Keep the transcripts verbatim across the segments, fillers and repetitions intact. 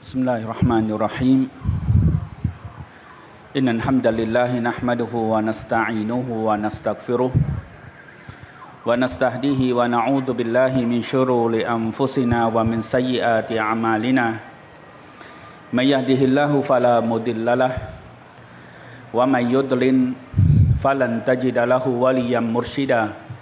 بسم الله الرحمن الرحيم إن الحمد لله نحمده ونستعينه ونستغفره ونستهديه ونعوذ بالله من شرور أنفسنا ومن سيئات أعمالنا من يهده الله فلا مضل له ومن يضلل فلن تجد له وليا مرشدا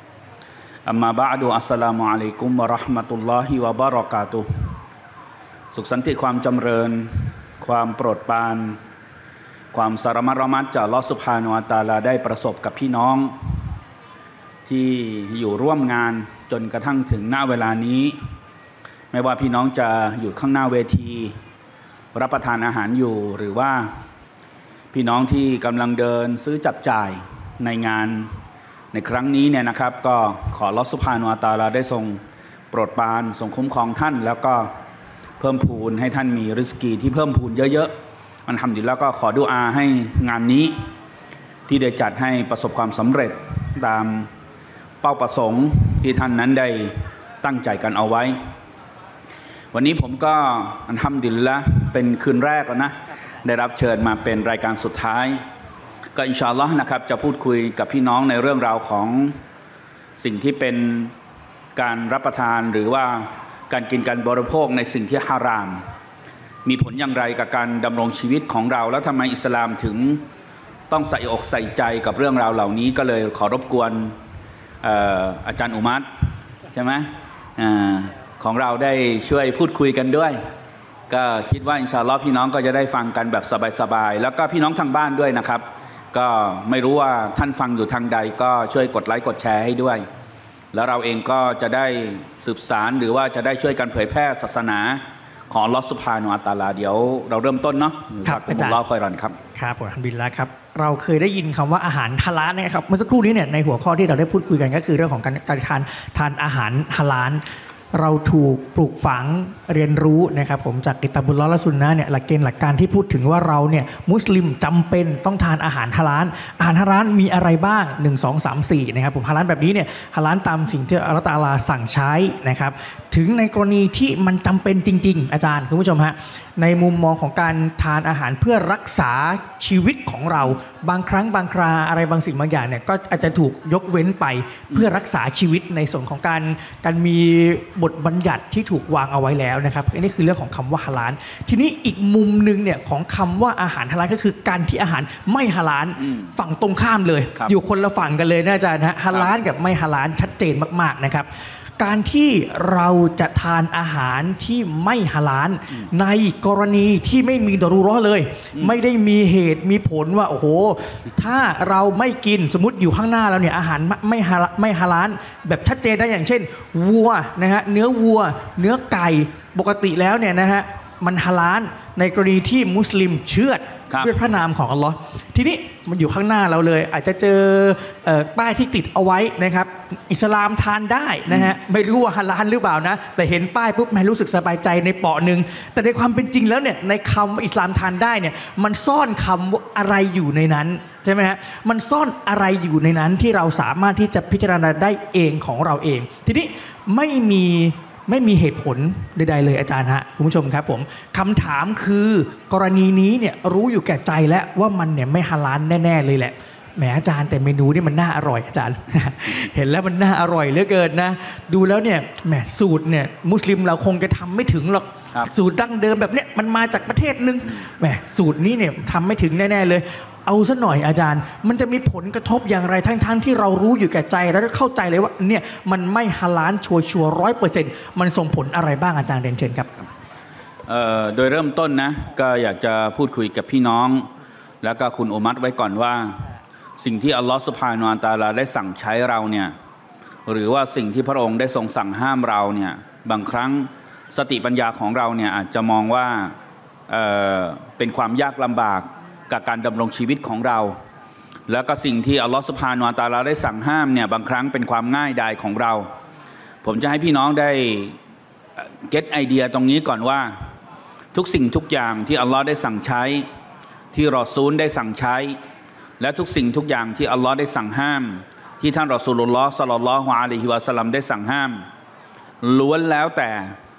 أما بعد السلام عليكم ورحمة الله وبركاتهสุขสันติความจำเริญความโปรดปรานความสารมัดระมัดจากอัลเลาะห์ซุบฮานะฮูวะตะอาลาได้ประสบกับพี่น้องที่อยู่ร่วมงานจนกระทั่งถึงณเวลานี้ไม่ว่าพี่น้องจะอยู่ข้างหน้าเวทีรับประทานอาหารอยู่หรือว่าพี่น้องที่กำลังเดินซื้อจับจ่ายในงานในครั้งนี้เนี่ยนะครับก็ขออัลเลาะห์ซุบฮานะฮูวะตะอาลาได้ทรงโปรดปรานทรงคุ้มครองท่านแล้วก็เพิ่มพูนให้ท่านมีริสกีที่เพิ่มพูนเยอะๆอัลฮัมดุลิลละห์ก็ขอดุอาให้งานนี้ที่ได้จัดให้ประสบความสำเร็จตามเป้าประสงค์ที่ท่านนั้นได้ตั้งใจกันเอาไว้วันนี้ผมก็อัลฮัมดุลิลละห์เป็นคืนแรกแล้วนะได้รับเชิญมาเป็นรายการสุดท้ายก็อินชาอัลลอฮ์นะครับจะพูดคุยกับพี่น้องในเรื่องราวของสิ่งที่เป็นการรับประทานหรือว่าการกินการบริโภคในสิ่งที่ฮารามมีผลอย่างไรกับการดำรงชีวิตของเราแล้วทำไมอิสลามถึงต้องใส่อกใส่ใจกับเรื่องราวเหล่านี้ก็เลยขอรบกวน อ, อาจารย์อุมัตใช่ไหมอของเราได้ช่วยพูดคุยกันด้วยก็คิดว่าอินชาอัลลอฮ์พี่น้องก็จะได้ฟังกันแบบสบายๆแล้วก็พี่น้องทางบ้านด้วยนะครับก็ไม่รู้ว่าท่านฟังอยู่ทางใดก็ช่วยกดไลค์กดแชร์ให้ด้วยแล้วเราเองก็จะได้สืบสารหรือว่าจะได้ช่วยกันเผยแพร่ศาสนาของอัลเลาะห์ซุบฮานะฮูวะตะอาลาเดี๋ยวเราเริ่มต้นเนาะครับอาจารย์รอคอยรันครับครับอัลฮัมดุลิลละห์ครับเราเคยได้ยินคำว่าอาหารฮาลาลนะครับเมื่อสักครู่นี้เนี่ยในหัวข้อที่เราได้พูดคุยกันก็คือเรื่องของการการทานทานอาหารฮาลาลเราถูกปลูกฝังเรียนรู้นะครับผมจากกิตาบุลลอฮ์และซุนนะห์เนี่ยหลักเกณฑ์หลักการที่พูดถึงว่าเราเนี่ยมุสลิมจำเป็นต้องทานอาหารฮาลาลอาหารฮาลาลมีอะไรบ้างหนึ่ง สอง สาม สี่นะครับผมฮาลาลแบบนี้เนี่ยฮาลาลตามสิ่งที่อัลเลาะห์ตะอาลาสั่งใช้นะครับถึงในกรณีที่มันจำเป็นจริงๆอาจารย์คุณผู้ชมฮะในมุมมองของการทานอาหารเพื่อรักษาชีวิตของเราบางครั้งบางคราอะไรบางสิ่งบางอย่างเนี่ยก็อาจจะถูกยกเว้นไปเพื่อรักษาชีวิตในส่วนของการการมีบทบัญญัติที่ถูกวางเอาไว้แล้วนะครับอันนี้คือเรื่องของคำว่าฮาลาลทีนี้อีกมุมนึงเนี่ยของคำว่าอาหารฮาลาลก็คือการที่อาหารไม่ฮาลาลฝั่งตรงข้ามเลยอยู่คนละฝั่งกันเลยนะอาจารย์ฮะฮาลาลกับไม่ฮาลาลชัดเจนมากๆนะครับการที่เราจะทานอาหารที่ไม่ฮาลาลในกรณีที่ไม่มีดอรูเราะห์เลยไม่ได้มีเหตุมีผลว่าโอ้โหถ้าเราไม่กินสมมติอยู่ข้างหน้าเราเนี่ยอาหารไม่ฮาลาลไม่ฮาลาลแบบชัดเจนได้อย่างเช่นวัวนะฮะเนื้อวัวเนื้อไก่ปกติแล้วเนี่ยนะฮะมันฮาลาลในกรณีที่มุสลิมเชื่อด้วยพระนามของอัลลอฮ์ทีนี้มันอยู่ข้างหน้าเราเลยอาจจะเจอป้ายที่ติดเอาไว้นะครับอิสลามทานได้นะฮะไม่รู้ว่าฮาลาลหรือเปล่านะแต่เห็นป้ายปุ๊บไม่รู้สึกสบายใจในเปาะหนึ่งแต่ในความเป็นจริงแล้วเนี่ยในคำว่าอิสลามทานได้เนี่ยมันซ่อนคำอะไรอยู่ในนั้นใช่ไหมฮะมันซ่อนอะไรอยู่ในนั้นที่เราสามารถที่จะพิจารณาได้เองของเราเองทีนี้ไม่มีไม่มีเหตุผลใดๆเลยอาจารย์ฮะคุณผู้ชมครับผมคำถามคือกรณีนี้เนี่ยรู้อยู่แก่ใจแล้วว่ามันเนี่ยไม่ฮาลาลแน่ๆเลยแหละแหมอาจารย์แต่เมนูนี่มันน่าอร่อยอาจารย์ เห็นแล้วมันน่าอร่อยเหลือเกินนะดูแล้วเนี่ยแหมสูตรเนี่ยมุสลิมเราคงจะทำไม่ถึงหรอกสูตรดั้งเดิมแบบเนี้ยมันมาจากประเทศนึงแหมสูตรนี้เนี่ยทำไม่ถึงแน่ๆเลยเอาซะหน่อยอาจารย์มันจะมีผลกระทบอย่างไรทั้งๆ ท, ที่เรารู้อยู่แก่ใจแล้วเข้าใจเลยว่าเนี่ยมันไม่ฮาลาลชัวร์ๆร้อยเปอร์เซ็นต์มันส่งผลอะไรบ้างอาจารย์เรียนเชิญครับโดยเริ่มต้นนะก็อยากจะพูดคุยกับพี่น้องแล้วก็คุณอุมัตไว้ก่อนว่าสิ่งที่อัลลอฮฺซุบฮานะฮูวะตะอาลาได้สั่งใช้เราเนี่ยหรือว่าสิ่งที่พระองค์ได้ทรงสั่งห้ามเราเนี่ยบางครั้งสติปัญญาของเราเนี่ยอาจจะมองว่า เอ่อ เป็นความยากลำบากกับการดำรงชีวิตของเราแล้วก็สิ่งที่อัลลอฮฺซุบฮานะฮูวะตะอาลาได้สั่งห้ามเนี่ยบางครั้งเป็นความง่ายดายของเราผมจะให้พี่น้องได้เก็ตไอเดียตรงนี้ก่อนว่าทุกสิ่งทุกอย่างที่อัลลอฮ์ได้สั่งใช้ที่รอซูลได้สั่งใช้และทุกสิ่งทุกอย่างที่อัลลอฮ์ได้สั่งห้ามที่ท่านรอซูลุลลอฮ์ศ็อลลัลลอฮุอะลัยฮิวะซัลลัมได้สั่งห้ามล้วนแล้วแต่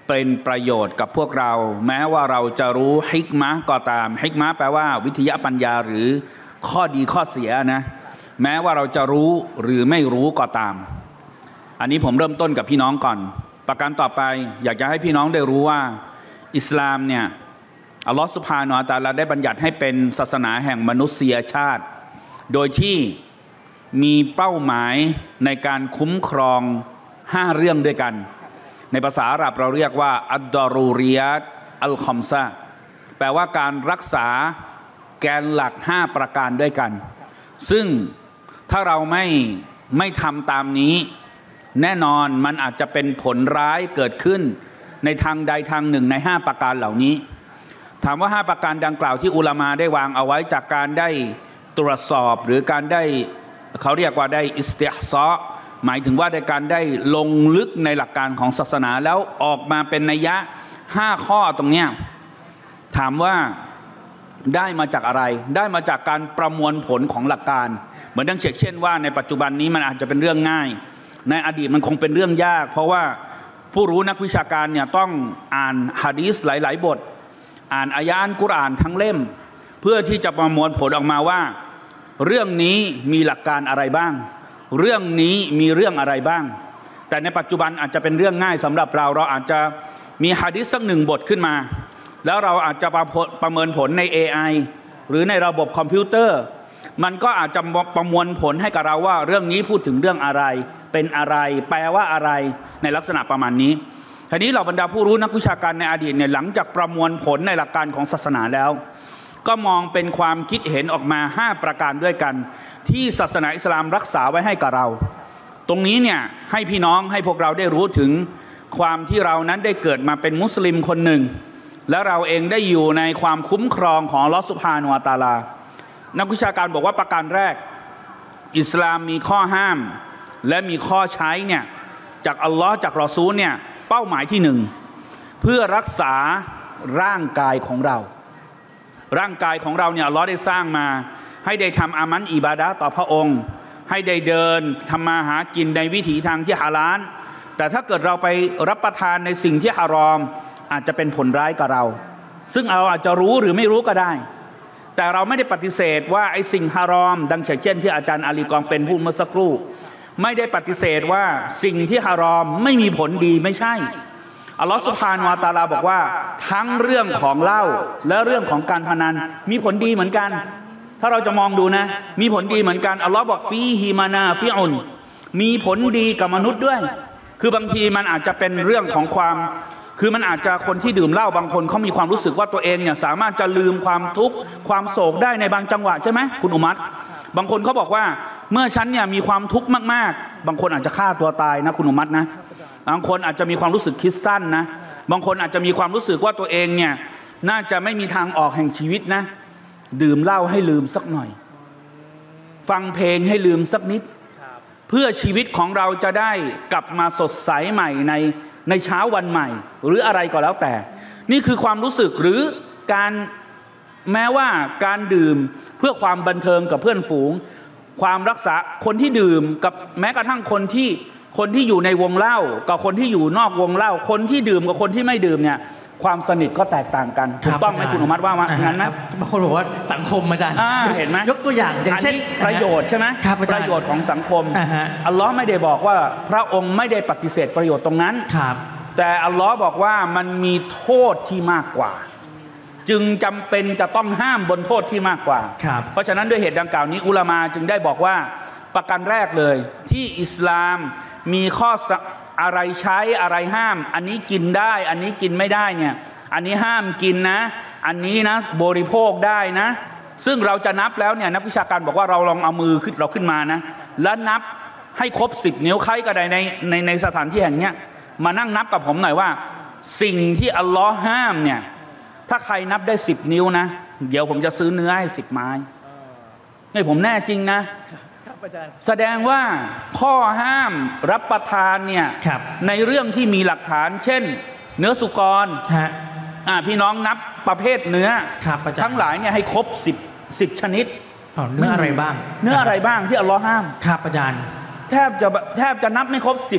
เป็นประโยชน์กับพวกเราแม้ว่าเราจะรู้ฮิกมะห์ก็ตามฮิกมะห์แปลว่าวิทยาปัญญาหรือข้อดีข้อเสียนะแม้ว่าเราจะรู้หรือไม่รู้ก็ตามอันนี้ผมเริ่มต้นกับพี่น้องก่อนประการต่อไปอยากจะให้พี่น้องได้รู้ว่าอิสลามเนี่ยอัลลอฮฺซุบฮานะฮูวะตะอาลาได้บัญญัติให้เป็นศาสนาแห่งมนุษยชาติโดยที่มีเป้าหมายในการคุ้มครองห้าเรื่องด้วยกันในภาษาอาหรับเราเรียกว่าอัดดารูริยัตอัลคอมซาแปลว่าการรักษาแกนหลักห้าประการด้วยกันซึ่งถ้าเราไม่ไม่ทำตามนี้แน่นอนมันอาจจะเป็นผลร้ายเกิดขึ้นในทางใดทางหนึ่งในห้าประการเหล่านี้ถามว่าห้าประการดังกล่าวที่อุลามาได้วางเอาไว้จากการได้ตรวจสอบหรือการได้เขาเรียกว่าได้อิสติฮซอหมายถึงว่าในการได้ลงลึกในหลักการของศาสนาแล้วออกมาเป็นนัยยะห้าข้อตรงเนี้ยถามว่าได้มาจากอะไรได้มาจากการประมวลผลของหลักการเหมือนดังเช่นว่าในปัจจุบันนี้มันอาจจะเป็นเรื่องง่ายในอดีตมันคงเป็นเรื่องยากเพราะว่าผู้รู้นักวิชาการเนี่ยต้องอ่านหะดีษหลายๆบทอ่านอายะห์กุรอานทั้งเล่มเพื่อที่จะประมวลผลออกมาว่าเรื่องนี้มีหลักการอะไรบ้างเรื่องนี้มีเรื่องอะไรบ้างแต่ในปัจจุบันอาจจะเป็นเรื่องง่ายสำหรับเราเราอาจจะมีหะดีษสักหนึ่งบทขึ้นมาแล้วเราอาจจะประเมินผลใน เอ ไอ หรือในระบบคอมพิวเตอร์มันก็อาจจะประมวลผลให้กับเราว่าเรื่องนี้พูดถึงเรื่องอะไรเป็นอะไรแปลว่าอะไรในลักษณะประมาณนี้ทีนี้เราบรรดาผู้รู้นักวิชาการในอดีตเนี่ยหลังจากประมวลผลในหลักการของศาสนาแล้วก็มองเป็นความคิดเห็นออกมาห้าประการด้วยกันที่ศาสนาอิสลามรักษาไว้ให้กับเราตรงนี้เนี่ยให้พี่น้องให้พวกเราได้รู้ถึงความที่เรานั้นได้เกิดมาเป็นมุสลิมคนหนึ่งและเราเองได้อยู่ในความคุ้มครองของอัลเลาะห์ซุบฮานะฮูวะตะอาลานักวิชาการบอกว่าประการแรกอิสลามมีข้อห้ามและมีข้อใช้เนี่ยจากอัลลอฮ์จากรอซูลเนี่ยเป้าหมายที่หนึ่งเพื่อรักษาร่างกายของเราร่างกายของเราเนี่ยอัลลอฮ์ได้สร้างมาให้ได้ทำอามันอิบาดะห์ต่อพระองค์ให้ได้เดินทำมาหากินในวิถีทางที่ฮาลาลแต่ถ้าเกิดเราไปรับประทานในสิ่งที่ฮารอมอาจจะเป็นผลร้ายกับเราซึ่งเราอาจจะรู้หรือไม่รู้ก็ได้แต่เราไม่ได้ปฏิเสธว่าไอ้สิ่งฮารอมดังเช่นที่อาจารย์อาลีกองเป็นผู้เมื่อสักครู่ไม่ได้ปฏิเสธว่าสิ่งที่ฮารอมไม่มีผลดีไม่ใช่อัลลอฮฺซุบฮานะฮูวะตะอาลาบอกว่าทั้งเรื่องของเหล้าและเรื่องของการพนันมีผลดีเหมือนกันถ้าเราจะมองดูนะมีผลดีเหมือนกันอัลลอฮ์บอกฟีฮิมานาฟิอุนมีผลดีกับมนุษย์ด้วยคือบางทีมันอาจจะเป็นเรื่องของความคือมันอาจจะคนที่ดื่มเหล้าบางคนเขามีความรู้สึกว่าตัวเองเนี่ยสามารถจะลืมความทุกข์ความโศกได้ในบางจังหวะใช่ไหมคุณอุมัตบางคนเขาบอกว่าเมื่อฉันเนี่ยมีความทุกข์มากๆบางคนอาจจะฆ่าตัวตายนะคุณอุมัตนะบางคนอาจจะมีความรู้สึกคิดสั้นนะบางคนอาจจะมีความรู้สึกว่าตัวเองเนี่ยน่าจะไม่มีทางออกแห่งชีวิตนะดื่มเหล้าให้ลืมสักหน่อยฟังเพลงให้ลืมสักนิดเพื่อชีวิตของเราจะได้กลับมาสดใสใหม่ในในเช้าวันใหม่หรืออะไรก็แล้วแต่นี่คือความรู้สึกหรือการแม้ว่าการดื่มเพื่อความบันเทิงกับเพื่อนฝูงความรักษาคนที่ดื่มกับแม้กระทั่งคนที่คนที่อยู่ในวงเหล้ากับคนที่อยู่นอกวงเหล้าคนที่ดื่มกับคนที่ไม่ดื่มเนี่ยความสนิทก็แตกต่างกันถูกต้องไหมคุณอนุมัติว่าว่างั้นไหมบางคนบอกว่าสังคมอาจารย์เห็นไหมยกตัวอย่างอย่างเช่นประโยชน์ใช่ไหมประโยชน์ของสังคมอัลลอฮ์ไม่ได้บอกว่าพระองค์ไม่ได้ปฏิเสธประโยชน์ตรงนั้นแต่อัลลอฮ์บอกว่ามันมีโทษที่มากกว่าจึงจำเป็นจะต้องห้ามบนโทษที่มากกว่าเพราะฉะนั้นด้วยเหตุดังกล่าวนี้อุลามาจึงได้บอกว่าประการแรกเลยที่อิสลามมีข้ออะไรใช้อะไรห้ามอันนี้กินได้อันนี้กินไม่ได้เนี่ยอันนี้ห้ามกินนะอันนี้นะบริโภคได้นะซึ่งเราจะนับแล้วเนี่ยนักวิชาการบอกว่าเราลองเอามือขึ้นเราขึ้นมานะแล้วนับให้ครบสิบนิ้วใครก็ได้ในในในสถานที่แห่งเนี้ยมานั่งนับกับผมหน่อยว่าสิ่งที่อัลลอฮ์ห้ามเนี่ยถ้าใครนับได้สิบนิ้วนะเดี๋ยวผมจะซื้อเนื้อให้สิบไม้นี่ผมแน่จริงนะแสดงว่าข้อห้ามรับประทานเนี่ยในเรื่องที่มีหลักฐานเช่นเนื้อสุกรพี่น้องนับประเภทเนื้อทั้งหลายเนี่ยให้ครบสิบสิบชนิดเนื้ออะไรบ้างเนื้ออะไรบ้างที่อัลลอฮ์ห้ามครับอาจารย์แทบจะแทบจะนับไม่ครบสิบ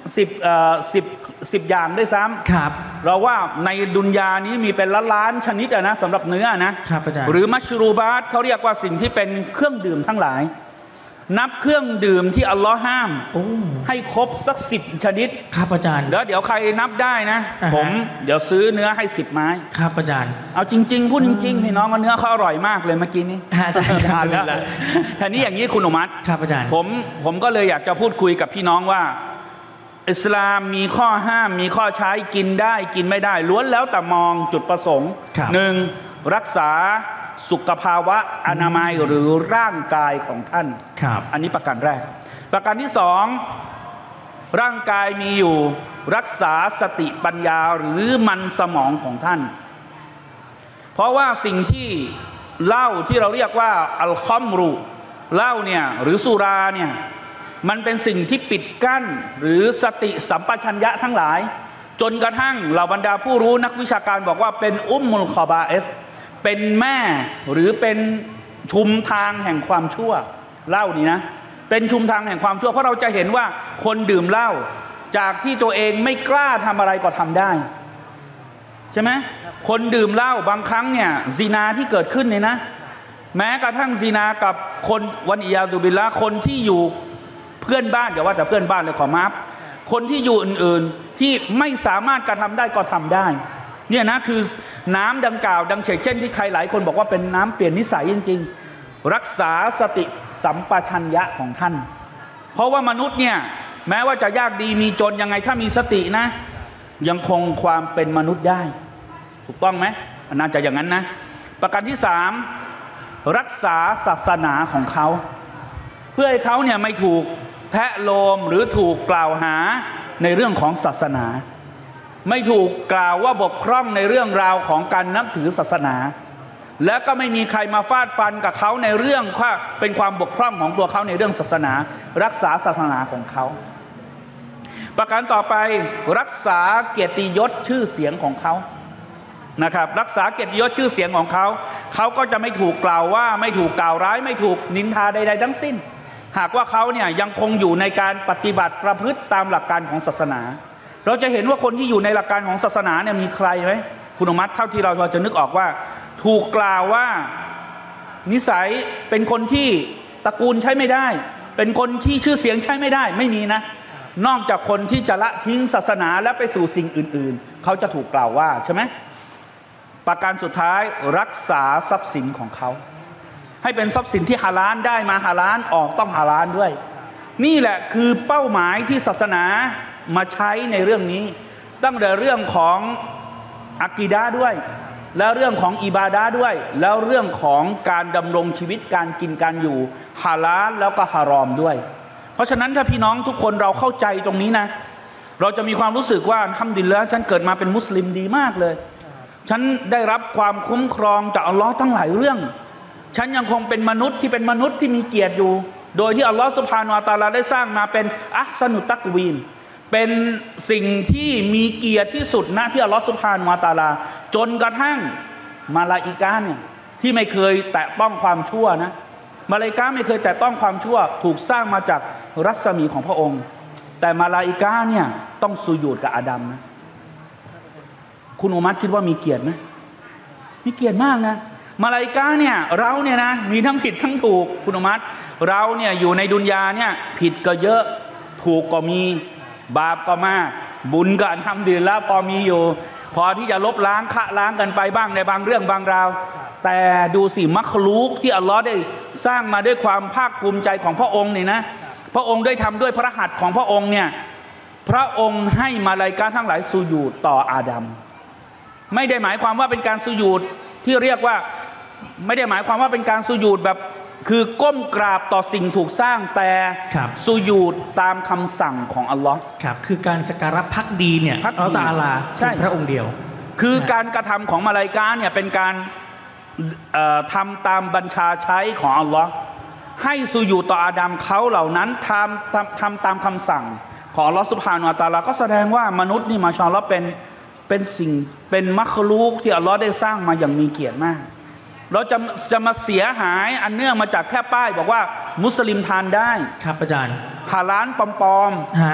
สิบเอ่อสิบสิบอย่างด้วยซ้ำครับเราว่าในดุนยานี้มีเป็นล้านล้านชนิดนะสำหรับเนื้อนะครับอาจารย์หรือมัชรูบาตเขาเรียกว่าสิ่งที่เป็นเครื่องดื่มทั้งหลายนับเครื่องดื่มที่อัลลอฮ์ห้ามให้ครบสักสิบชนิดครับอาจารย์แล้วเดี๋ยวใครนับได้นะผมเดี๋ยวซื้อเนื้อให้สิบไม้ครับอาจารย์เอาจริงๆพูดจริงๆพี่น้องว่าเนื้อเขาอร่อยมากเลยเมื่อกี้นี้อาจารย์ทานแล้วทีนี้อย่างนี้คุณอุมัตครับอาจารย์ผมผมก็เลยอยากจะพูดคุยกับพี่น้องว่าอิสลามมีข้อห้ามมีข้อใช้กินได้กินไม่ได้ล้วนแล้วแต่มองจุดประสงค์หนึ่งรักษาสุขภาวะอนามัยหรือร่างกายของท่านอันนี้ประการแรกประการที่สองร่างกายมีอยู่รักษาสติปัญญาหรือมันสมองของท่านเพราะว่าสิ่งที่เหล้าที่เราเรียกว่าอัลคอมรูเหล้าเนี่ยหรือสุราเนี่ยมันเป็นสิ่งที่ปิดกั้นหรือสติสัมปชัญญะทั้งหลายจนกระทั่งเหล่าบรรดาผู้รู้นักวิชาการบอกว่าเป็นอุมมุลคอบาเอฟเป็นแม่หรือเป็นชุมทางแห่งความชั่วเหล้านี่นะเป็นชุมทางแห่งความชั่วเพราะเราจะเห็นว่าคนดื่มเหล้าจากที่ตัวเองไม่กล้าทำอะไรก็ทำได้ใช่ไหมคนดื่มเหล้าบางครั้งเนี่ยซินาที่เกิดขึ้นเนี่ยนะแม้กระทั่งซินากับคนวันอิยาซุบิลละคนที่อยู่เพื่อนบ้านอย่าว่าแต่เพื่อนบ้านเลยขอมาฟคนที่อยู่อื่นๆที่ไม่สามารถกระทำได้ก็ทำได้เนี่ยนะคือน้ำดังกล่าวดังเช่นที่ใครหลายคนบอกว่าเป็นน้ำเปลี่ยนนิสัยจริงๆรักษาสติสัมปชัญญะของท่านเพราะว่ามนุษย์เนี่ยแม้ว่าจะยากดีมีจนยังไงถ้ามีสตินะยังคงความเป็นมนุษย์ได้ถูกต้องไหมน่าจะอย่างนั้นนะประการที่สามรักษาศาสนาของเขาเพื่อให้เขาเนี่ยไม่ถูกแทะโลมหรือถูกกล่าวหาในเรื่องของศาสนาไม่ถูกกล่าวว่าบกพร่องในเรื่องราวของการนับถือศาสนาและก็ไม่มีใครมาฟาดฟันกับเขาในเรื่องว่าเป็นความบกพร่องของตัวเขาในเรื่องศาสนารักษาศาสนาของเขาประการต่อไปรักษาเกียรติยศชื่อเสียงของเขานะครับรักษาเกียรติยศชื่อเสียงของเขาเขาก็จะไม่ถูกกล่าวว่าไม่ถูกกล่าวร้ายไม่ถูกนินทาใดๆทั้งสิ้นหากว่าเขาเนี่ยยังคงอยู่ในการปฏิบัติประพฤติตามหลักการของศาสนาเราจะเห็นว่าคนที่อยู่ในหลักการของศาสนาเนี่ยมีใครไหมคุณอุมัตเท่าที่เราพอจะนึกออกว่าถูกกล่าวว่านิสัยเป็นคนที่ตระกูลใช้ไม่ได้เป็นคนที่ชื่อเสียงใช้ไม่ได้ไม่มีนะนอกจากคนที่จะละทิ้งศาสนาและไปสู่สิ่งอื่นๆเขาจะถูกกล่าวว่าใช่ไหมประการสุดท้ายรักษาทรัพย์สินของเขาให้เป็นทรัพย์สินที่ฮาลาลได้มาฮาลาลออกต้องฮาลาลด้วยนี่แหละคือเป้าหมายที่ศาสนามาใช้ในเรื่องนี้ตั้งแต่เรื่องของอะกีดะห์ด้วยแล้วเรื่องของอิบาดะห์ด้วยแล้วเรื่องของการดำรงชีวิตการกินการอยู่ฮาลาลแล้วก็ฮารอมด้วยเพราะฉะนั้นถ้าพี่น้องทุกคนเราเข้าใจตรงนี้นะเราจะมีความรู้สึกว่าอัลฮัมดุลิลละห์ฉันเกิดมาเป็นมุสลิมดีมากเลยฉันได้รับความคุ้มครองจากอัลลอฮ์ทั้งหลายเรื่องฉันยังคงเป็นมนุษย์ที่เป็นมนุษย์ที่มีเกียรติอยู่โดยที่อัลลอฮ์ซุบฮานะฮูวะตะอาลาได้สร้างมาเป็นอัห์ซานุตักวีมเป็นสิ่งที่มีเกียรติที่สุดนะที่อัลลอฮ์ซุบฮานะฮูวะตะอาลาจนกระทั่งมาลาอิกะฮ์เนี่ยที่ไม่เคยแตะต้องความชั่วนะมาลาอิกะฮ์ไม่เคยแตะต้องความชั่วถูกสร้างมาจากรัศมีของพระองค์แต่มาลาอิกะฮ์เนี่ยต้องสุญูดกับอาดัมนะคุณอุมัตคิดว่ามีเกียรติไหมมีเกียรติมากนะมาลาอิกะฮ์เนี่ยเราเนี่ยนะมีทั้งผิดทั้งถูกคุณอุมัตเราเนี่ยอยู่ในดุนยาเนี่ยผิดก็เยอะถูกก็มีบาปก็มากบุญก็อัลฮัมดุลิลละห์พอมีอยู่พอที่จะลบล้างคะล้างกันไปบ้างในบางเรื่องบางราวแต่ดูสิมัคลูกที่อัลลอฮ์ได้สร้างมาด้วยความภาคภูมิใจของพระองค์นี่นะพระองค์ได้ทำด้วยพระหัตถ์ของพระองค์เนี่ยพระองค์ให้มาลาอิกะฮ์ทั้งหลายสุญูดต่ออาดัมไม่ได้หมายความว่าเป็นการสุญูดที่เรียกว่าไม่ได้หมายความว่าเป็นการสุญูดแบบคือก้มกราบต่อสิ่งถูกสร้างแต่สุญูดตามคำสั่งของอัลลอฮ์ครับคือการสักการะภักดีเนี่ยอัลลอฮ์ตะอาลาเป็นพระองค์เดียวคือการกระทำของมาลาอิกะฮ์เนี่ยเป็นการทำตามบัญชาใช้ของอัลลอฮ์ให้สุญูดต่ออาดัมเขาเหล่านั้นทำทำทำตามคำสั่งของอัลลอฮ์ซุบฮานะฮูวะตะอาลาก็แสดงว่ามนุษย์นี่มาชาอัลลอฮ์เป็นเป็นสิ่งเป็นมัคลูกที่อัลลอฮ์ได้สร้างมาอย่างมีเกียรติมากเราจะจะมาเสียหายอันเนื่องมาจากแค่ป้ายบอกว่ามุสลิมทานได้ครับอาจารย์ฮาลาลปลอมๆฮะ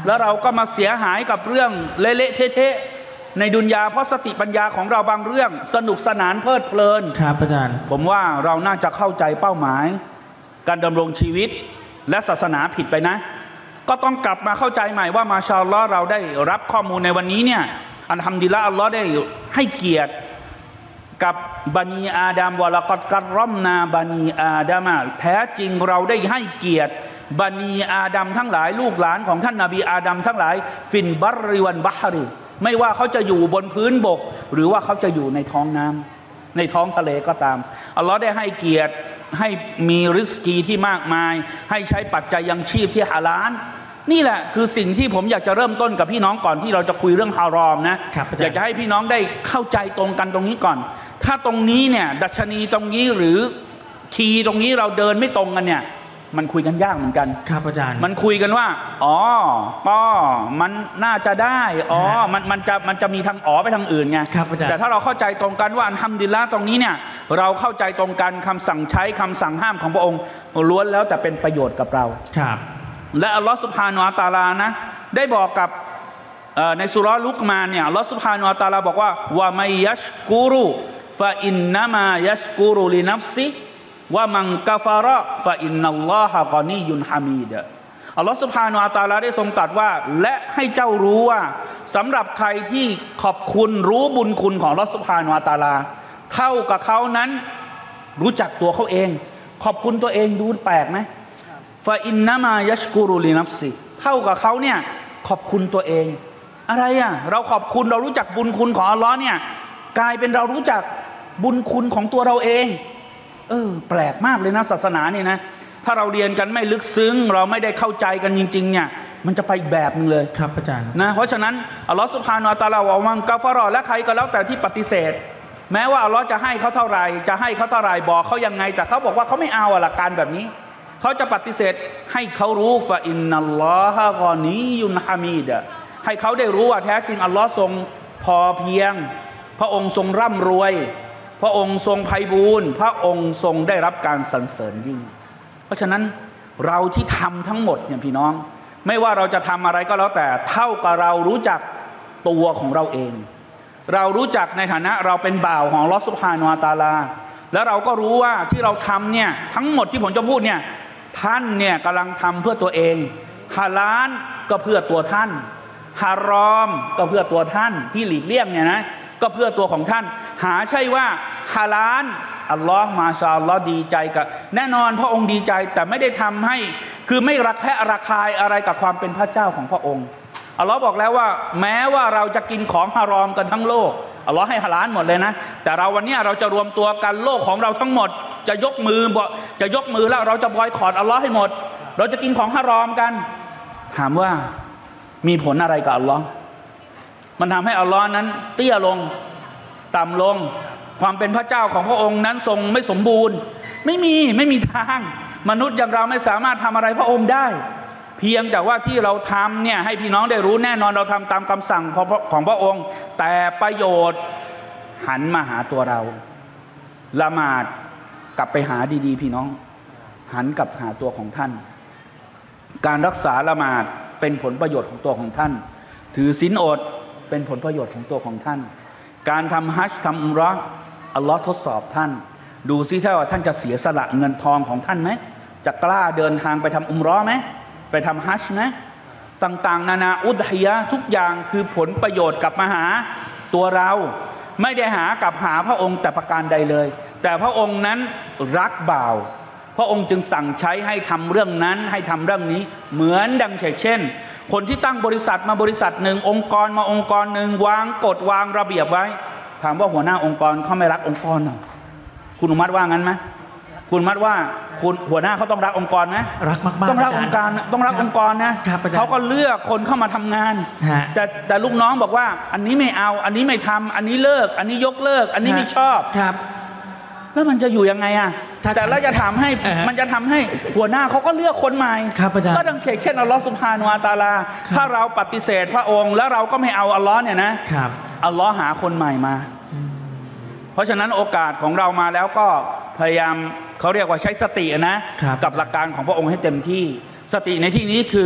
แล้วเราก็มาเสียหายกับเรื่องเละๆเทะๆในดุนยาเพราะสติปัญญาของเราบางเรื่องสนุกสนานเพลิดเพลินครับอาจารย์ผมว่าเราน่าจะเข้าใจเป้าหมายการดำรงชีวิตและศาสนาผิดไปนะก็ต้องกลับมาเข้าใจใหม่ว่ามาชาอัลลอฮ์เราได้รับข้อมูลในวันนี้เนี่ยอัลฮัมดุลิลละห์อัลลอฮ์ได้ให้เกียรติกับบันีอาดัมวะละกัดกัรรอมนาบันีอาดัมแท้จริงเราได้ให้เกียรติบันีอาดัมทั้งหลายลูกหลานของท่านนบีอาดัมทั้งหลายฟินบัรริวันบัฮริไม่ว่าเขาจะอยู่บนพื้นบกหรือว่าเขาจะอยู่ในท้องน้ำในท้องทะเลก็ตามอัลลอฮ์ได้ให้เกียรติให้มีริสกีที่มากมายให้ใช้ปัจจัยยังชีพที่ฮาลาลนี่แหละคือสิ่งที่ผมอยากจะเริ่มต้นกับพี่น้องก่อนที่เราจะคุยเรื่องฮารอมนะอยากจะให้พี่น้องได้เข้าใจตรงกันตรงนี้ก่อนถ้าตรงนี้เนี่ยดัชนีตรงนี้หรือคีย์ตรงนี้เราเดินไม่ตรงกันเนี่ยมันคุยกันยากเหมือนกันครับอาจารย์มันคุยกันว่าอ๋อก็มันน่าจะได้อ๋อมันมันจะมันจะมีทางอ๋อไปทางอื่นไงแต่ถ้าเราเข้าใจตรงกันว่าอัลฮัมดุลิลละห์ตรงนี้เนี่ยเราเข้าใจตรงกันคำสั่งใช้คำสั่งห้ามของพระองค์ล้วนแล้วแต่เป็นประโยชน์กับเราครับและอัลลอฮฺซุบฮานะฮูวะตะอาลานะได้บอกกับในสุราะห์ลุกมานเนี่ยอัลลอฮฺซุบฮานะฮูวะตะอาลาบอกว่าวะมัยยัชกุรุฟะอินนะมายัชกุรุลินัฟซิว่ามังกาฟาระฟะอินนัลลอฮะกอนียุนฮามีดอัลลอฮฺซุบฮานะฮูวะตะอาลาได้ทรงตรัสว่าและให้เจ้ารู้ว่าสำหรับใครที่ขอบคุณรู้บุญคุณของอัลลอฮฺซุบฮานะฮูวะตะอาลาเท่ากับเขานั้นรู้จักตัวเขาเองขอบคุณตัวเองดูแปลกไหมฟาอินนามายัชกุรุลินัฟซิเท่ากับเขาเนี่ยขอบคุณตัวเองอะไรอ่ะเราขอบคุณเรารู้จักบุญคุณของอัลลอฮ์เนี่ยกลายเป็นเรารู้จักบุญคุณของตัวเราเองเออแปลกมากเลยนะศาสนาเนี่ยนะถ้าเราเรียนกันไม่ลึกซึ้งเราไม่ได้เข้าใจกันจริงๆเนี่ยมันจะไปแบบนึงเลยครับอาจารย์นะเพราะฉะนั้นอัลลอฮ์ซุบฮานะฮูวะตะอาลาว่ามังกาฟารอและใครก็แล้วแต่ที่ปฏิเสธแม้ว่าอัลลอฮ์จะให้เขาเท่าไหร่จะให้เขาเท่าไหร่บอกเขายังไงแต่เขาบอกว่าเขาไม่เอาหลักการแบบนี้เขาจะปฏิเสธให้เขารู้ฟาอินนัลลอฮะกอนียุนฮามีดะให้เขาได้รู้ว่าแท้จริงอัลลอฮ์ทรงพอเพียงพระองค์ทรงร่ำรวยพระองค์ทรงไพบูลย์พระองค์ทรงได้รับการสรรเสริญยิ่งเพราะฉะนั้นเราที่ทำทั้งหมดเนี่ยพี่น้องไม่ว่าเราจะทำอะไรก็แล้วแต่เท่ากับเรารู้จักตัวของเราเองเรารู้จักในฐานะเราเป็นบ่าวของอัลเลาะห์ซุบฮานะฮูวะตะอาลาแล้วเราก็รู้ว่าที่เราทำเนี่ยทั้งหมดที่ผมจะพูดเนี่ยท่านเนี่ยกำลังทำเพื่อตัวเองฮาลาลก็เพื่อตัวท่านฮารอมก็เพื่อตัวท่านที่หลีกเลี่ยงเนี่ยนะก็เพื่อตัวของท่านหาใช่ว่าฮาลาลอัลลอฮ์มาชาอัลลอฮ์ดีใจกับแน่นอนพระองค์ดีใจแต่ไม่ได้ทำให้คือไม่ระแคะระคายอะไรกับความเป็นพระเจ้าของพระองค์อัลลอฮ์บอกแล้วว่าแม้ว่าเราจะกินของฮารอมกันทั้งโลกอัลลอฮ์ให้ฮาลาลหมดเลยนะแต่เราวันนี้เราจะรวมตัวกันโลกของเราทั้งหมดจะยกมือบอกจะยกมือแล้วเราจะบอยคอตอัลลอฮ์ให้หมดเราจะกินของฮารอมกันถามว่ามีผลอะไรกับอัลลอฮ์มันทำให้อัลลอฮ์นั้นเตี้ยลงต่ำลงความเป็นพระเจ้าของพระองค์นั้นทรงไม่สมบูรณ์ไม่มีไม่มีทางมนุษย์อย่างเราไม่สามารถทำอะไรพระองค์ได้เพียงแต่ว่าที่เราทำเนี่ยให้พี่น้องได้รู้แน่นอนเราทำตามคำสั่งของพระองค์แต่ประโยชน์หันมาหาตัวเราละหมาดกลับไปหาดีๆพี่น้องหันกลับหาตัวของท่านการรักษาละหมาดเป็นผลประโยชน์ของตัวของท่านถือศีลอดเป็นผลประโยชน์ของตัวของท่านการทำฮัจญ์ทำอุมเราะห์อัลลอฮ์ทดสอบท่านดูซิถ้าว่าท่านจะเสียสละเงินทองของท่านไหมจะกล้าเดินทางไปทำอุมเราะห์ไหมไปทำฮัจญ์ไหมต่างๆนานาอุดฮิยะทุกอย่างคือผลประโยชน์กลับมาหาตัวเราไม่ได้หากับหาพระองค์แต่ประการใดเลยแต่พระองค์นั้นรักบ่าวพระองค์จึงสั่งใช้ให้ทำเรื่องนั้นให้ทำเรื่องนี้เหมือนดังเช่นคนที่ตั้งบริษัทมาบริษัทหนึ่งองค์กรมาองค์กรหนึ่งวางกฎวางระเบียบไว้ถามว่าหัวหน้าองค์กรเขาไม่รักองค์กรหรอคุณอนุมัติว่างั้นไหมคุณอนุมัติว่าคุณหัวหน้าเขาต้องรักองค์กรไหมรักมากๆต้องรักองค์การต้องรักองค์กรนะเขาก็เลือกคนเข้ามาทำงานแต่แต่ลูกน้องบอกว่าอันนี้ไม่เอาอันนี้ไม่ทำอันนี้เลิกอันนี้ยกเลิกอันนี้ไม่ชอบครับแล้วมันจะอยู่ยังไงอ่ะแต่เราจะทำให้มันจะทำให้หัวหน้าเขาก็เลือกคนใหม่ก็ดังเช่นอัลลอฮฺซุบฮานะฮูวะตะอาลาถ้าเราปฏิเสธพระองค์แล้วเราก็ไม่เอาอัลลอฮ์เนี่ยนะอัลลอฮ์หาคนใหม่มาเพราะฉะนั้นโอกาสของเรามาแล้วก็พยายามเขาเรียกว่าใช้สตินะกับหลักการของพระองค์ให้เต็มที่สติในที่นี้คือ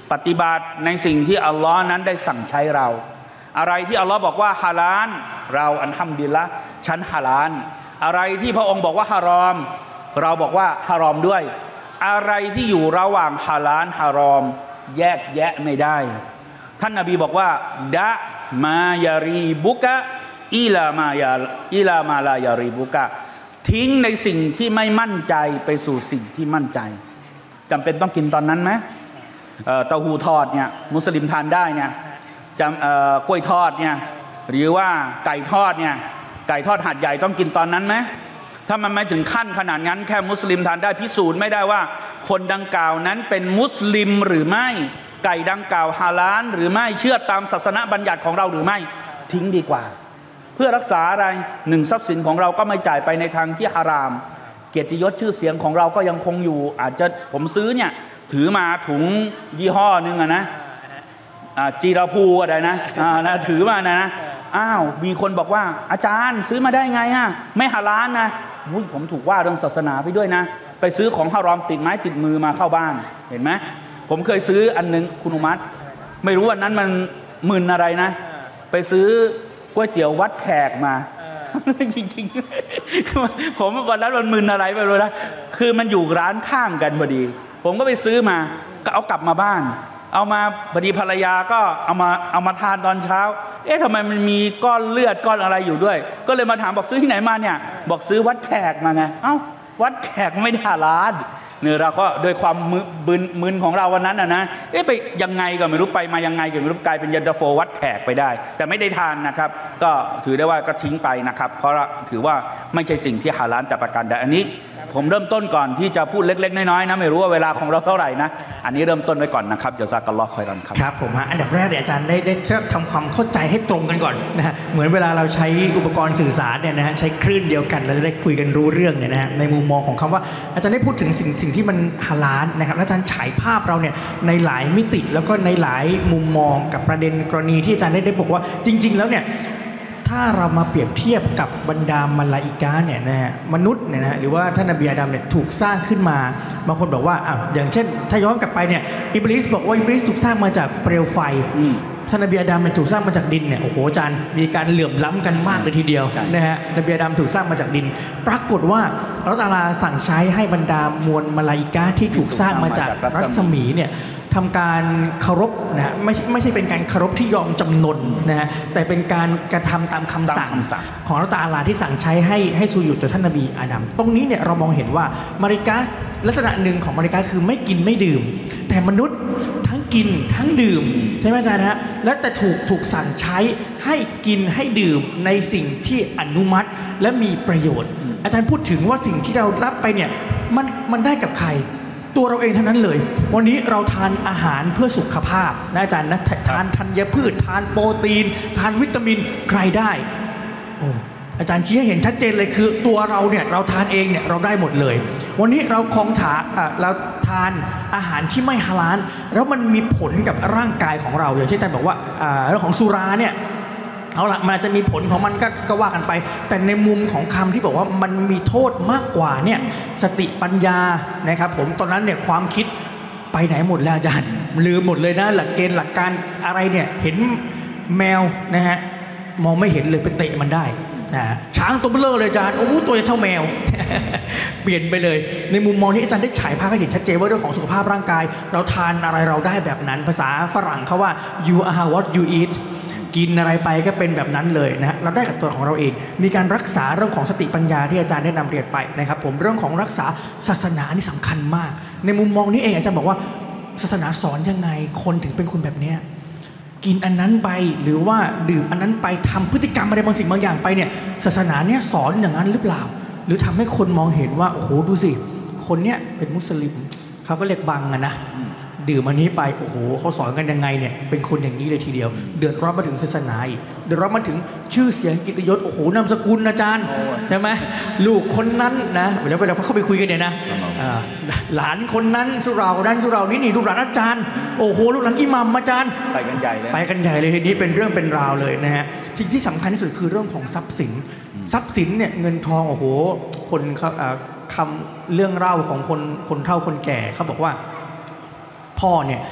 ปฏิบัติในสิ่งที่อัลลอฮ์นั้นได้สั่งใช้เราอะไรที่อัลลอฮ์บอกว่าฮาลาลเราอัลฮัมดุลิลละห์ฉันฮาลาลอะไรที่พระองค์บอกว่าฮารอมเราบอกว่าฮารอมด้วยอะไรที่อยู่ระหว่างฮาลาลฮารอมแยกแยะไม่ได้ท่านนบีบอกว่าดะมายารีบุกะอิลามายาอิลามาลายารีบุกะทิ้งในสิ่งที่ไม่มั่นใจไปสู่สิ่งที่มั่นใจจำเป็นต้องกินตอนนั้นไหมเต้าหู้ทอดเนี่ยมุสลิมทานได้เนี่ยจำกล้วยทอดเนี่ยหรือว่าไก่ทอดเนี่ยไก่ทอดหาดใหญ่ต้องกินตอนนั้นไหมถ้ามันไม่ถึงขั้นขนาดนั้นแค่มุสลิมทานได้พิสูจน์ไม่ได้ว่าคนดังกล่าวนั้นเป็นมุสลิมหรือไม่ไก่ดังกล่าวฮาลาลหรือไม่เชื่อตามศาสนาบัญญัติของเราหรือไม่ทิ้งดีกว่าเพื่อรักษาอะไรหนึ่งทรัพย์สินของเราก็ไม่จ่ายไปในทางที่ฮารามเกียรติยศชื่อเสียงของเราก็ยังคงอยู่อาจจะผมซื้อเนี่ยถือมาถุงยี่ห้อนึงอะนะจีราพูอะไรนะนะถือมานะอ้าวมีคนบอกว่าอาจารย์ซื้อมาได้ไงอ่ะไม่ฮาลาลนะผมถูกว่าเรื่องศาสนาไปด้วยนะไปซื้อของฮารอมติดไม้ติดมือมาเข้าบ้านเห็นไหมผมเคยซื้ออันนึงคุณอุมัตไม่รู้วันนั้นมันมึนอะไรนะไปซื้อก๋วยเตี๋ยววัดแขกมาจริงๆผมวันนั้นมันมึนอะไรไม่รู้นะคือมันอยู่ร้านข้างกันพอดีผมก็ไปซื้อมาก็เอากลับมาบ้านเอามาพอดีภรรยาก็เอามาเอามาทานตอนเช้าเอ๊ะทำไมมันมีก้อนเลือดก้อนอะไรอยู่ด้วยก็เลยมาถามบอกซื้อที่ไหนมาเนี่ยบอกซื้อวัดแขกมาไงเอ้าวัดแขกไม่ได้ฮาลาลเนี่ยเราก็โดยความมึนมึนของเราวันนั้นนะนะเอ๊ะไปยังไงก็ไม่รู้ไปมายังไงก็ไม่รู้กลายเป็นยันตาโฟวัดแขกไปได้แต่ไม่ได้ทานนะครับก็ถือได้ว่าก็ทิ้งไปนะครับเพราะถือว่าไม่ใช่สิ่งที่ฮาลาลแต่ประการใดอันนี้ผมเริ่มต้นก่อนที่จะพูดเล็กๆน้อยๆนะไม่รู้ว่าเวลาของเราเท่าไหร่นะอันนี้เริ่มต้นไว้ก่อนนะครับจะซักกันล็อกคอยกันครับครับผมฮะอันดับแรกเนี่ยอาจารย์ได้ได้ทำความเข้าใจให้ตรงกันก่อนนะฮะเหมือนเวลาเราใช้อุปกรณ์สื่อสารเนี่ยนะฮะใช้คลื่นเดียวกันเราจะได้คุยกันรู้เรื่องเนี่ยนะฮะในมุมมองของคำว่าอาจารย์ได้พูดถึงสิ่งสิ่งที่มันฮาลาลนะครับอาจารย์ฉายภาพเราเนี่ยในหลายมิติแล้วก็ในหลายมุมมองกับประเด็นกรณีที่อาจารย์ได้ได้บอกว่าจริงๆแล้วเนี่ยถ้าเรามาเปรียบเทียบกับบรรดามัลาอิกะห์เนี่ยนะฮะมนุษย์เนี่ยนะหรือว่าท่านนบีอาดัมเนี่ยถูกสร้างขึ้นมาบางคนบอกว่าอ่ะอย่างเช่นถ้าย้อนกลับไปเนี่ยอิบลิสบอกว่าอิบลิสถูกสร้างมาจากเปลวไฟท่านนบีอาดัมเนี่ยถูกสร้างมาจากดินเนี่ยโอ้โหอาจารย์มีการเหลื่อมล้ำกันมากเลยทีเดียวนะฮะนบีอาดัมถูกสร้างมาจากดินปรากฏว่าอัลเลาะห์ตะอาลาสั่งใช้ให้บรรดามวลมัลาอิกะห์ที่ถูกสร้างมาจากรัศมีเนี่ยทำการเคารพนะไม่ไม่ใช่เป็นการเคารพที่ยอมจำนนนะฮะแต่เป็นการกระทำตามคำสั่งของอัลเลาะห์ตะอาลาที่สั่งใช้ให้ให้สุญูดต่อท่านนบีอาดัมตรงนี้เนี่ยเรามองเห็นว่ามาริกะลักษณะหนึ่งของมาริกะคือไม่กินไม่ดื่มแต่มนุษย์ทั้งกินทั้งดื่มใช่ไหมอาจารย์ฮะและแต่ถูกถูกสั่งใช้ให้กินให้ดื่มในสิ่งที่อนุมัติและมีประโยชน์อาจารย์พูดถึงว่าสิ่งที่เรารับไปเนี่ยมันมันได้กับใครตัวเราเองเท่านั้นเลยวันนี้เราทานอาหารเพื่อสุขภาพนะอาจารย์นะทานธัญพืชทานโปรตีนทานวิตามินใครได้โอ้อาจารย์ชี้ให้เห็นชัดเจนเลยคือตัวเราเนี่ยเราทานเองเนี่ยเราได้หมดเลยวันนี้เราคงถาเราทานอาหารที่ไม่ฮาลาลแล้วมันมีผลกับร่างกายของเราอย่างเช่นอาจารย์บอกว่าเรื่องของสุราเนี่ยเอาละมันอาจจะมีผลของมันก็ก็ว่ากันไปแต่ในมุมของคำที่บอกว่ามันมีโทษมากกว่าเนี่ยสติปัญญานะครับผมตอนนั้นเนี่ยความคิดไปไหนหมดแล้วอาจารย์ลืมหมดเลยนะหลักเกณฑ์หลักการอะไรเนี่ยเห็นแมวนะฮะมองไม่เห็นเลยไปเตะมันได้นะช้างตัวเบลอเลยอาจารย์โอ้ตัวเท่าแมว เปลี่ยนไปเลยในมุมมองนี้อาจารย์ได้ฉายภาพให้เห็นชัดเจนว่าเรื่องของสุขภาพร่างกายเราทานอะไรเราได้แบบนั้นภาษาฝรั่งเขาว่า you are what you eatกินอะไรไปก็เป็นแบบนั้นเลยนะฮะเราได้กับตัวของเราเองมีการรักษาเรื่องของสติปัญญาที่อาจารย์ได้นำเรียนไปนะครับผมเรื่องของรักษาศาสนานี่สำคัญมากในมุมมองนี้เองอาจารย์บอกว่าศาสนาสอนยังไงคนถึงเป็นคนแบบนี้กินอันนั้นไปหรือว่าดื่มอันนั้นไปทำพฤติกรรมอะไรบางสิ่งบางอย่างไปเนี่ยศาสนาเนี่ยสอนอย่างนั้นหรือเปล่าหรือทำให้คนมองเห็นว่าโอ้โหดูสิคนเนี้ยเป็นมุสลิมเขาก็เรียกบังอะนะดื่มอันนี้ไปโอ้โหเขาสอนกันยังไงเนี่ยเป็นคนอย่างนี้เลยทีเดียวเดือดร้อนมาถึงศาสนาอีกเดือดร้อนมาถึงชื่อเสียงกิตติยศโอ้โหนามสกุลอาจารย์ใช่ไหมลูกคนนั้นนะเวลาเวลาเข้าไปคุยกันเนี่ยนะหลานคนนั้นสุราคนนั้นสุรานี่นี่ลูกหลานอาจารย์โอ้โหลูกหลานอิหมัมอาจารย์ไปกันใหญ่เลยไปกันใหญ่เลยทีนี้เป็นเรื่องเป็นราวเลยนะฮะสิ่งที่สำคัญที่สุดคือเรื่องของทรัพย์สินทรัพย์สินเนี่ยเงินทองโอ้โหคนคำเรื่องเล่าของคนคนเฒ่าคนแก่เขาบอกว่าพ่อเนี่ย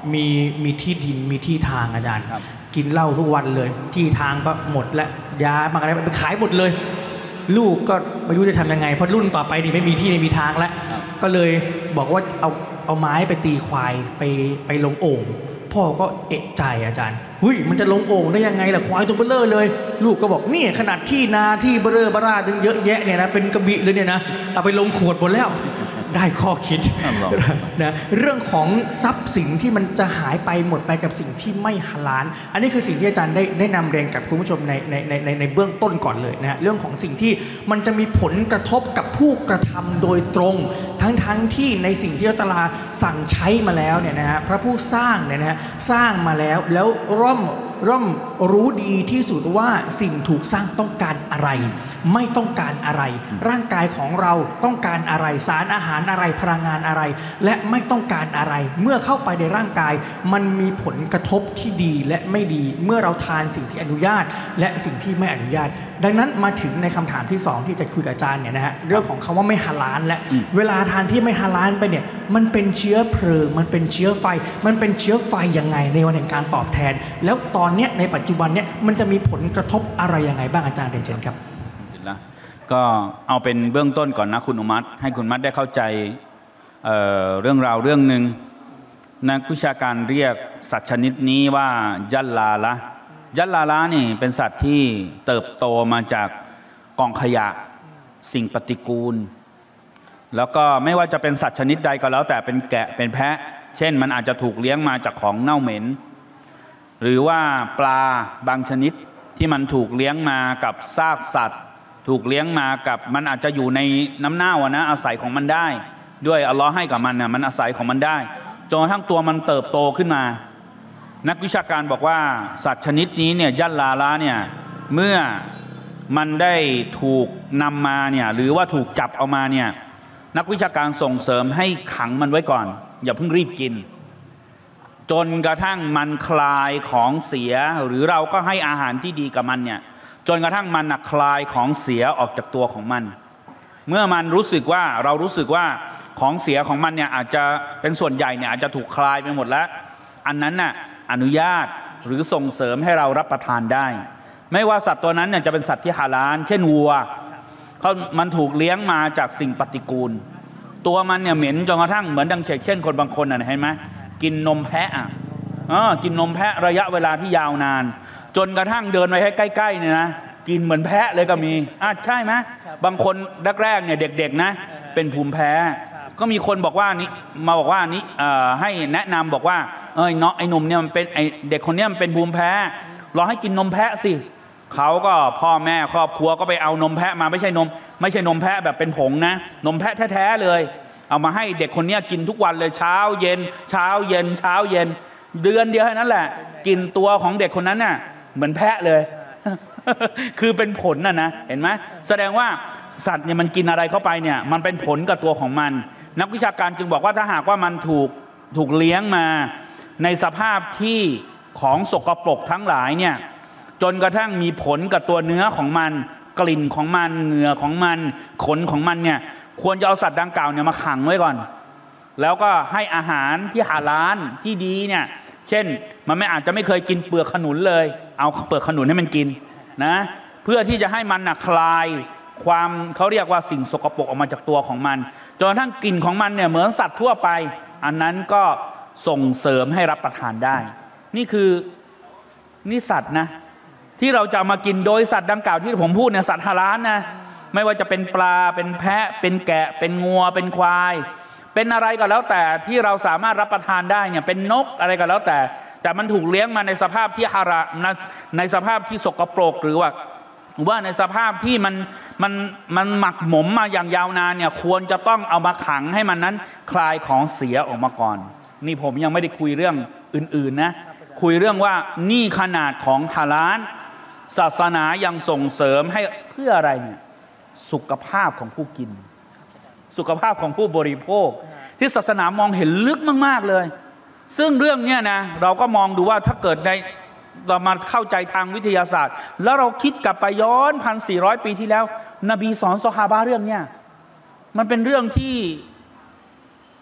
มีมีที่ดินมีที่ทางอาจารย์กินเหล้าทุกวันเลยที่ทางก็หมดและยามาอะไรไปขายหมดเลยลูกก็ไม่รู้จะทำยังไงเพราะรุ่นต่อไปนี่ไม่มีที่ไม่มีทางแล้วก็เลยบอกว่าเอาเอาไม้ไปตีควายไปไปลงโอ่งพ่อก็เอะใจอาจารย์หุ้ยมันจะลงโอ่งได้ยังไงล่ะควายตัวเบลอเลยลูกก็บอกนี่ขนาดที่นาที่เบลอบราดึงเยอะแยะเนี่ยนะเป็นกระบี่เลยเนี่ยนะเอาไปลงขวดหมดแล้วได้ข้อคิดนะเรื่องของทรัพย์สินที่มันจะหายไปหมดไปกับสิ่งที่ไม่ฮาลาลอันนี้คือสิ่งที่อาจารย์ได้ได้นำเรียนกับคุณผู้ชมในในในในในเบื้องต้นก่อนเลยนะฮะเรื่องของสิ่งที่มันจะมีผลกระทบกับผู้กระทำโดยตรงทั้งทั้งที่ในสิ่งที่อัลเลาะห์สั่งใช้มาแล้วเนี่ยนะฮะพระผู้สร้างเนี่ยนะฮะสร้างมาแล้วแล้วร่อมร่อมรู้ดีที่สุดว่าสิ่งถูกสร้างต้องการอะไรไม่ต้องการอะไรร่างกายของเราต้องการอะไรสารอาหารอะไรพลังงานอะไรและไม่ต้องการอะไรเมื่อเข้าไปในร่างกายมันมีผลกระทบที่ดีและไม่ดีเมื่อเราทานสิ่งที่อนุญาตและสิ่งที่ไม่อนุญาตดังนั้นมาถึงในคำถามที่สองที่จะคุยกับอาจารย์เนี่ยนะฮะเรื่องของคำว่าไม่ฮาลาลและเวลาทานที่ไม่ฮาลาลไปเนี่ยมันเป็นเชื้อเพลิงมันเป็นเชื้อไฟมันเป็นเชื้อไฟยังไงในวันแห่งการตอบแทนแล้วตอนเนี้ยในปัจจุบันเนี้ยมันจะมีผลกระทบอะไรยังไงบ้างอาจารย์เรียนเชิญครับก็เอาเป็นเบื้องต้นก่อนนะคุณอุมัตให้คุณอุมัตได้เข้าใจ เอ่อ เรื่องราวเรื่องหนึ่งนักวิชาการเรียกสัตว์ชนิดนี้ว่ายัลลาละยัลลาละนี่เป็นสัตว์ที่เติบโตมาจากกองขยะสิ่งปฏิกูลแล้วก็ไม่ว่าจะเป็นสัตว์ชนิดใดก็แล้วแต่เป็นแกะเป็นแพะเช่นมันอาจจะถูกเลี้ยงมาจากของเน่าเหม็นหรือว่าปลาบางชนิดที่มันถูกเลี้ยงมากับซากสัตว์ถูกเลี้ยงมากับมันอาจจะอยู่ในน้ำเน่านะอาศัยของมันได้ด้วยอัลลอฮ์ให้กับมันนะมันอาศัยของมันได้จนกระทั่งตัวมันเติบโตขึ้นมานักวิชาการบอกว่าสัตว์ชนิดนี้เนี่ยยัลลาละเนี่ยเมื่อมันได้ถูกนำมาเนี่ยหรือว่าถูกจับเอามาเนี่ยนักวิชาการส่งเสริมให้ขังมันไว้ก่อนอย่าเพิ่งรีบกินจนกระทั่งมันคลายของเสียหรือเราก็ให้อาหารที่ดีกับมันเนี่ยจนกระทั่งมันคลายของเสียออกจากตัวของมันเมื่อมันรู้สึกว่าเรารู้สึกว่าของเสียของมันเนี่ยอาจจะเป็นส่วนใหญ่เนี่ยอาจจะถูกคลายไปหมดแล้วอันนั้นน่ะอนุญาตหรือส่งเสริมให้เรารับประทานได้ไม่ว่าสัตว์ตัวนั้นเนี่ยจะเป็นสัตว์ที่ฮาลาลเช่นวัวเขามันถูกเลี้ยงมาจากสิ่งปฏิกูลตัวมันเนี่ยเหม็นจนกระทั่งเหมือนดังเช่นคนบางคนน่ะเห็นไหมกินนมแพะอ่ะอ๋อกินนมแพะระยะเวลาที่ยาวนานจนกระทั่งเดินไปให้ใกล้ๆเนี่ยนะกินเหมือนแพะเลยก็มีอ่ะใช่ไหมบางคนแรกๆเนี่ยเด็กๆนะเป็นภูมิแพ้ก็มีคนบอกว่านี่มาบอกว่านี่ให้แนะนำบอกว่าเอ้ยเนาะไอ้หนุ่มเนี่ยมันเป็นไอเด็กคนนี้มันเป็นภูมิแพ้รอให้กินนมแพะสิเขาก็พ่อแม่ครอบครัวก็ไปเอานมแพะมาไม่ใช่นมไม่ใช่นมแพะแบบเป็นผงนะนมแพะแท้ๆเลยเอามาให้เด็กคนนี้กินทุกวันเลยเช้าเย็นเช้าเย็นเช้าเย็นเดือนเดียวแค่นั้นแหละกินตัวของเด็กคนนั้นน่ะเหมือนแพะเลย คือเป็นผลน่ะนะเห็นไหมแสดงว่าสัตว์เนี่ยมันกินอะไรเข้าไปเนี่ยมันเป็นผลกับตัวของมันนักวิชาการจึงบอกว่าถ้าหากว่ามันถูกถูกเลี้ยงมาในสภาพที่ของสกปรกทั้งหลายเนี่ยจนกระทั่งมีผลกับตัวเนื้อของมันกลิ่นของมันเหงื่อของมันขนของมันเนี่ยควรจะเอาสัตว์ดังกล่าวเนี่ยมาขังไว้ก่อนแล้วก็ให้อาหารที่ฮาลาลที่ดีเนี่ยเช่นมันไม่อาจจะไม่เคยกินเปลือกขนุนเลยเอาเปลือกขนุนให้มันกินนะเพื่อที่จะให้มันคลายความเขาเรียกว่าสิ่งสกปรกออกมาจากตัวของมันจนกระทั่งกลิ่นของมันเนี่ยเหมือนสัตว์ทั่วไปอันนั้นก็ส่งเสริมให้รับประทานได้นี่คือนี่สัตว์นะที่เราจะมากินโดยสัตว์ดังกล่าวที่ผมพูดเนี่ยสัตว์ฮาลาลนะไม่ว่าจะเป็นปลาเป็นแพะเป็นแกะเป็นงัวเป็นควายเป็นอะไรก็แล้วแต่ที่เราสามารถรับประทานได้เนี่ยเป็นนกอะไรก็แล้วแต่แต่มันถูกเลี้ยงมาในสภาพที่ฮารามในสภาพที่สกปรกหรือว่าว่าในสภาพที่มันมันมันหมักหมมมาอย่างยาวนานเนี่ยควรจะต้องเอามาขังให้มันนั้นคลายของเสียออกมาก่อนนี่ผมยังไม่ได้คุยเรื่องอื่นๆนะคุยเรื่องว่านี่ขนาดของฮาลาลศาสนายังส่งเสริมให้เพื่ออะไรเนี่ยสุขภาพของผู้กินสุขภาพของผู้บริโภคที่ศาสนามองเห็นลึกมากๆเลยซึ่งเรื่องนี้นะเราก็มองดูว่าถ้าเกิดในเรามาเข้าใจทางวิทยาศาสตร์แล้วเราคิดกลับไปย้อนพันสี่ร้อยปีที่แล้วนบีสอนซอฮาบะห์เรื่องเนี้ยมันเป็นเรื่องที่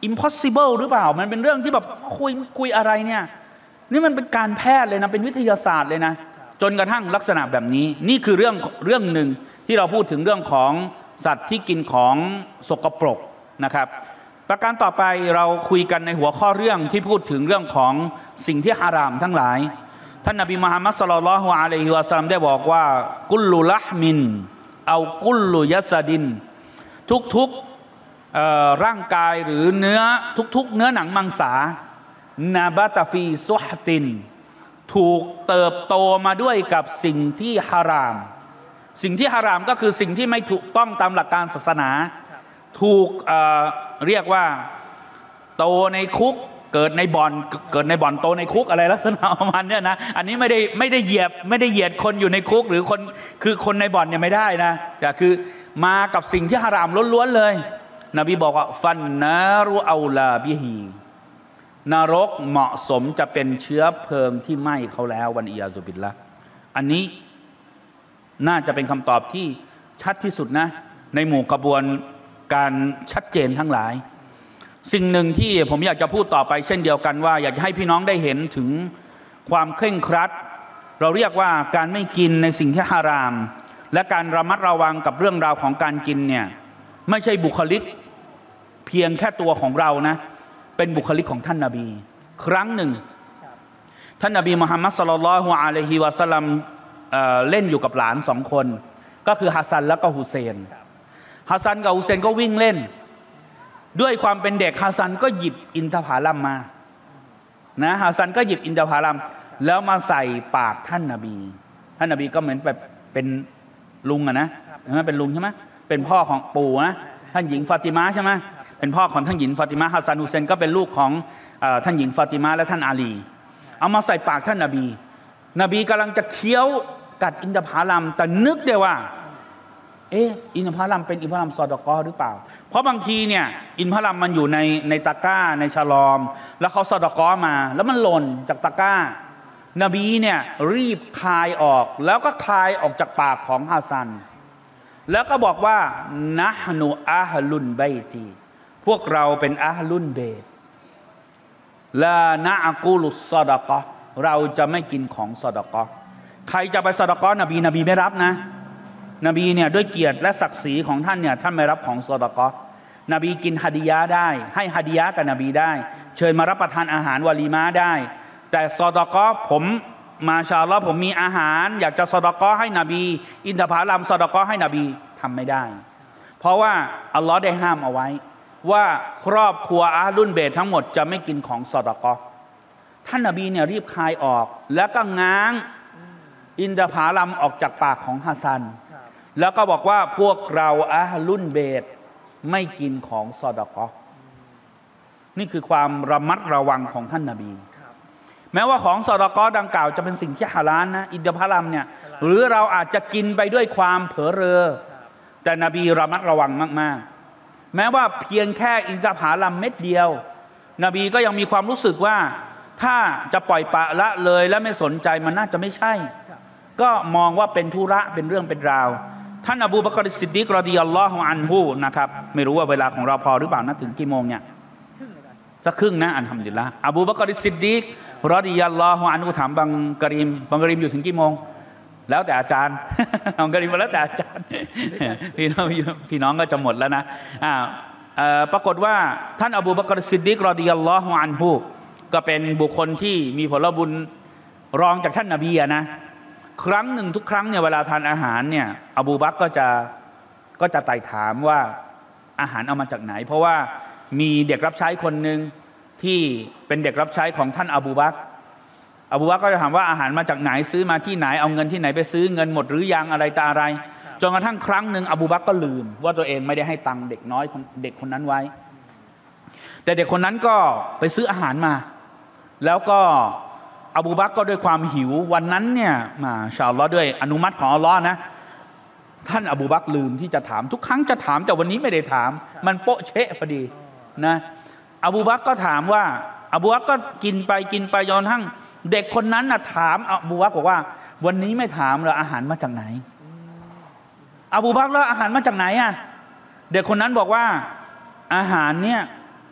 impossible หรือเปล่ามันเป็นเรื่องที่แบบคุยคุยอะไรเนี่ยนี่มันเป็นการแพทย์เลยนะเป็นวิทยาศาสตร์เลยนะจนกระทั่งลักษณะแบบนี้นี่คือเรื่องเรื่องหนึ่งที่เราพูดถึงเรื่องของสัตว์ที่กินของสกปรกนะครับประการต่อไปเราคุยกันในหัวข้อเรื่องที่พูดถึงเรื่องของสิ่งที่ฮารามทั้งหลายท่านนบีมุฮัมมัดศ็อลลัลลอฮุอะลัยฮิวะซัลลัมได้บอกว่ากุลลุละห์มินเอากุลลุยัสดินทุกๆร่างกายหรือเนื้อทุกๆเนื้อหนังมังสานาบาตฟีซุฮตินถูกเติบโตมาด้วยกับสิ่งที่ฮารามสิ่งที่ฮารามก็คือสิ่งที่ไม่ถูกต้องตามหลักการศาสนาถูก เอ่อ เรียกว่าโตในคุกเกิดในบ่อนเกิดในบ่อนโตในคุกอะไรลักษณะประมาณนี้นะอันนี้ไม่ได้ไม่ได้เหยียบไม่ได้เหยียดคนอยู่ในคุกหรือคนคือคนในบ่อนเนี่ยไม่ได้นะแต่คือมากับสิ่งที่ฮารามล้วนๆเลยนบีบอกว่าฟันนารุเอาลาบิฮีนรกเหมาะสมจะเป็นเชื้อเพลิงที่ไหม้เขาแล้ววันอียาซุบิลละอันนี้น่าจะเป็นคำตอบที่ชัดที่สุดนะในหมู่กระบวนการชัดเจนทั้งหลายสิ่งหนึ่งที่ผมอยากจะพูดต่อไปเช่นเดียวกันว่าอยากให้พี่น้องได้เห็นถึงความเคร่งครัดเราเรียกว่าการไม่กินในสิ่งที่ฮารามและการระมัดระวังกับเรื่องราวของการกินเนี่ยไม่ใช่บุคลิกเพียงแค่ตัวของเรานะเป็นบุคลิกของท่านนบีครั้งหนึ่งท่านนบีมุฮัมมัดศ็อลลัลลอฮุอะลัยฮิวะซัลลัมเอ่อเล่นอยู่กับหลานสองคนก็คือฮัสซันและก็ฮุเซนฮัสซันกับฮุเซนก็วิ่งเล่นด้วยความเป็นเด็กฮัสซันก็หยิบอินทผลัมมานะฮัสซันก็หยิบอินทผลัมแล้วมาใส่ปากท่านนบีท่านนบีก็เหมือนแบบเป็นลุงอะนะใช่ไหมเป็นลุงใช่ไหมเป็นพ่อของปู่นะท่านหญิงฟาติมาใช่ไหมเป็นพ่อของท่านหญิงฟาติมาฮัสซันฮุเซนก็เป็นลูกของท่านหญิงฟาติมาและท่านอาลีเอามาใส่ปากท่านนบีนบีกำลังจะเคี้ยวกัดอินทผลัมแต่นึกได้ว่าเอออินทผลัมเป็นอินทผลัมซอดกอหรือเปล่าเพราะบางทีเนี่ยอินทผลัมมันอยู่ในในตะกร้าในฉลอมแล้วเขาซอดกอมาแล้วมันหล่นจากตะกร้านบีเนี่ยรีบคายออกแล้วก็คายออกจากปากของฮัสซันแล้วก็บอกว่านะฮนุอาฮลุนไบตีพวกเราเป็นอาฮลุนเบตลานะอะกูลุซอดกอเราจะไม่กินของซอดกอใครจะไปซอดกอนบีนบีไม่รับนะนบีเนี่ยด้วยเกียรติและศักดิ์ศรีของท่านเนี่ยท่านไม่รับของซอดกอนบีกินฮะดียะได้ให้ฮะดียะกับนบีได้เชิญมารับประทานอาหารวะลีมาได้แต่ซอดกอผมมาชาอัลลอฮ์ผมมีอาหารอยากจะซอดกอให้นบีอินทผลัมซอดกอให้นบีทำไม่ได้เพราะว่าอัลลอฮ์ได้ห้ามเอาไว้ว่าครอบครัวอาลุนเบตทั้งหมดจะไม่กินของซอดกอท่านนบีเนี่ยรีบคายออกแล้วก็ง้างอินทผลัมออกจากปากของฮัสซันแล้วก็บอกว่าพวกเราอาลุนเบตไม่กินของซอดกอนี่คือความระมัดระวังของท่านนบีแม้ว่าของซอดกอดังกล่าวจะเป็นสิ่งที่ฮาลาลนะอินทผลัมเนี่ยหรือเราอาจจะกินไปด้วยความเผลอเรอแต่นบีระมัดระวังมากๆแม้ว่าเพียงแค่อินทผลัมเม็ดเดียวนบีก็ยังมีความรู้สึกว่าถ้าจะปล่อยปละละเลยและไม่สนใจมันน่าจะไม่ใช่ก็มองว่าเป็นธุระเป็นเรื่องเป็นราวท่านอบูบักรซิดดีกรอฎิยัลลอฮุอันฮุนะครับไม่รู้ว่าเวลาของเราพอหรือเปล่านะถึงกี่โมงเนี่ยสักครึ่งนะอัลฮัมดุลิลละห์อบูบักรซิดดีกรอฎิยัลลอฮุอันฮุถามบังกะรีมบังกะรีมอยู่ถึงกี่โมงแล้วแต่อาจารย์บังกะรีมแล้วแต่อาจารย์พี่น้องพี่น้องก็จะหมดแล้วนะอ่าปรากฏว่าท่านอบูบักรซิดดีกรอฎิยัลลอฮุอันฮุก็เป็นบุคคลที่มีผลบุญรองจากท่านนบีนะครั้งหนึ่งทุกครั้งเนี่ยเวลาทานอาหารเนี่ยอบูบักรก็จะก็จะไต่ถามว่าอาหารเอามาจากไหนเพราะว่ามีเด็กรับใช้คนหนึ่งที่เป็นเด็กรับใช้ของท่านอบูบักรอบูบักรก็จะถามว่าอาหารมาจากไหนซื้อมาที่ไหนเอาเงินที่ไหนไปซื้อเงินหมดหรือยังอะไรตาอะไรจนกระทั่งครั้งหนึ่งอบูบักรก็ลืมว่าตัวเองไม่ได้ให้ตังค์เด็กน้อยเด็กคนนั้นไว้แต่เด็กคนนั้นก็ไปซื้ออาหารมาแล้วก็อบูบักรก็ด้วยความหิววันนั้นเนี่ยมาชาอัลลอฮ์ด้วยอนุมัติของอัลลอฮ์นะท่านอบูบักรลืมที่จะถามทุกครั้งจะถามแต่วันนี้ไม่ได้ถามมันโป๊ะเชะพอดีนะอบูบักรก็ถามว่าอบูบักรก็กินไปกินไปจนทั้งเด็กคนนั้นนะถามอบูบักรบอกว่าวันนี้ไม่ถามเลยอาหารมาจากไหนอบูบักรแล้วอาหารมาจากไหนอ่ะเด็กคนนั้นบอกว่าอาหารเนี่ย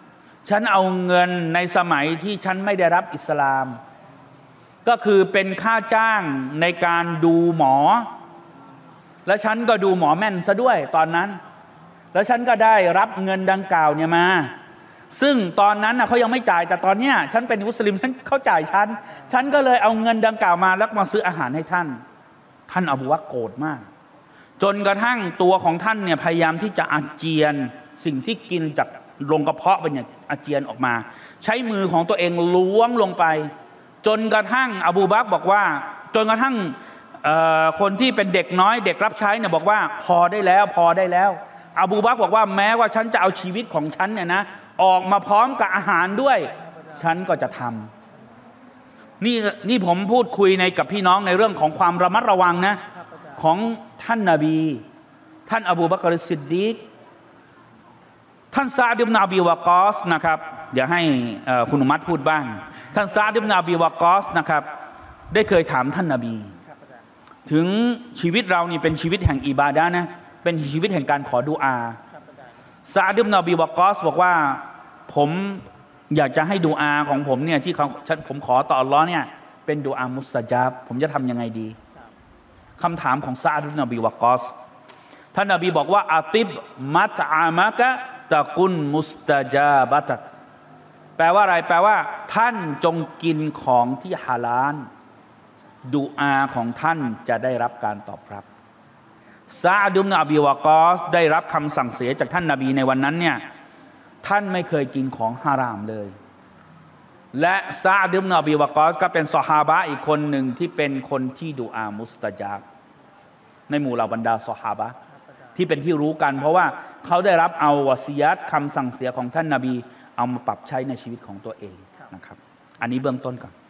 ฉันเอาเงินในสมัยที่ฉันไม่ได้รับอิสลามก็คือเป็นค่าจ้างในการดูหมอและฉันก็ดูหมอแม่นซะด้วยตอนนั้นแล้วฉันก็ได้รับเงินดังกล่าวเนี่ยมาซึ่งตอนนั้นเขายังไม่จ่ายแต่ตอนเนี้ยฉันเป็นมุสลิมฉันเขาจ่ายฉันฉันก็เลยเอาเงินดังกล่าวมาแล้วมาซื้ออาหารให้ท่านท่านอบูบักรโกรธมากจนกระทั่งตัวของท่านเนี่ยพยายามที่จะอาเจียนสิ่งที่กินจากลงกระเพาะไปเนี่ยอาเจียนออกมาใช้มือของตัวเองล้วงลงไปจนกระทั่งอบูบักรบอกว่าจนกระทั่งคนที่เป็นเด็กน้อยเด็กรับใช้เนี่ยบอกว่าพอได้แล้วพอได้แล้วอบูบักรบอกว่าแม้ว่าฉันจะเอาชีวิตของฉันเนี่ยนะออกมาพร้อมกับอาหารด้วยฉันก็จะทำนี่นี่ผมพูดคุยในกับพี่น้องในเรื่องของความระมัดระวังนะของท่านนบีท่านอบูบักรซิดดีกท่านซาดิบนาบีวากอสนะครับเดี๋ยวให้คุณอุมัตพูดบ้างท่านซาดิบนาบีวากอสนะครับได้เคยถามท่านนบีถึงชีวิตเรานี่เป็นชีวิตแห่งอิบาดะห์นะเป็นชีวิตแห่งการขอดุอาซาดิบนาบีวากอสบอกว่าผมอยากจะให้ดุอาของผมเนี่ยที่ผมขอต่ออัลลอฮ์เนี่ยเป็นดุอามุสตะญาบผมจะทำยังไงดีคำถามของซาดิบนาบีวากอสท่านนบีบอกว่าอาติบมัตอามะกะตะกุนมุสตะญาบะตะแปลว่าอะไรแปลว่าท่านจงกินของที่ฮาลาลดุอาของท่านจะได้รับการตอบรับซาดุบนอบีวากอสได้รับคำสั่งเสียจากท่านนบีในวันนั้นเนี่ยท่านไม่เคยกินของฮารามเลยและซาดุบนอบีวากอสก็เป็นซอฮาบะห์อีกคนหนึ่งที่เป็นคนที่ดุอามุสตะญาบในหมู่เหล่าบรรดาซอฮาบะห์ที่เป็นที่รู้กันเพราะว่าเขาได้รับเอาวะซียัตคำสั่งเสียของท่านนบีเอามาปรับใช้ในชีวิตของตัวเองนะครับอันนี้เบื้องต้นก่อน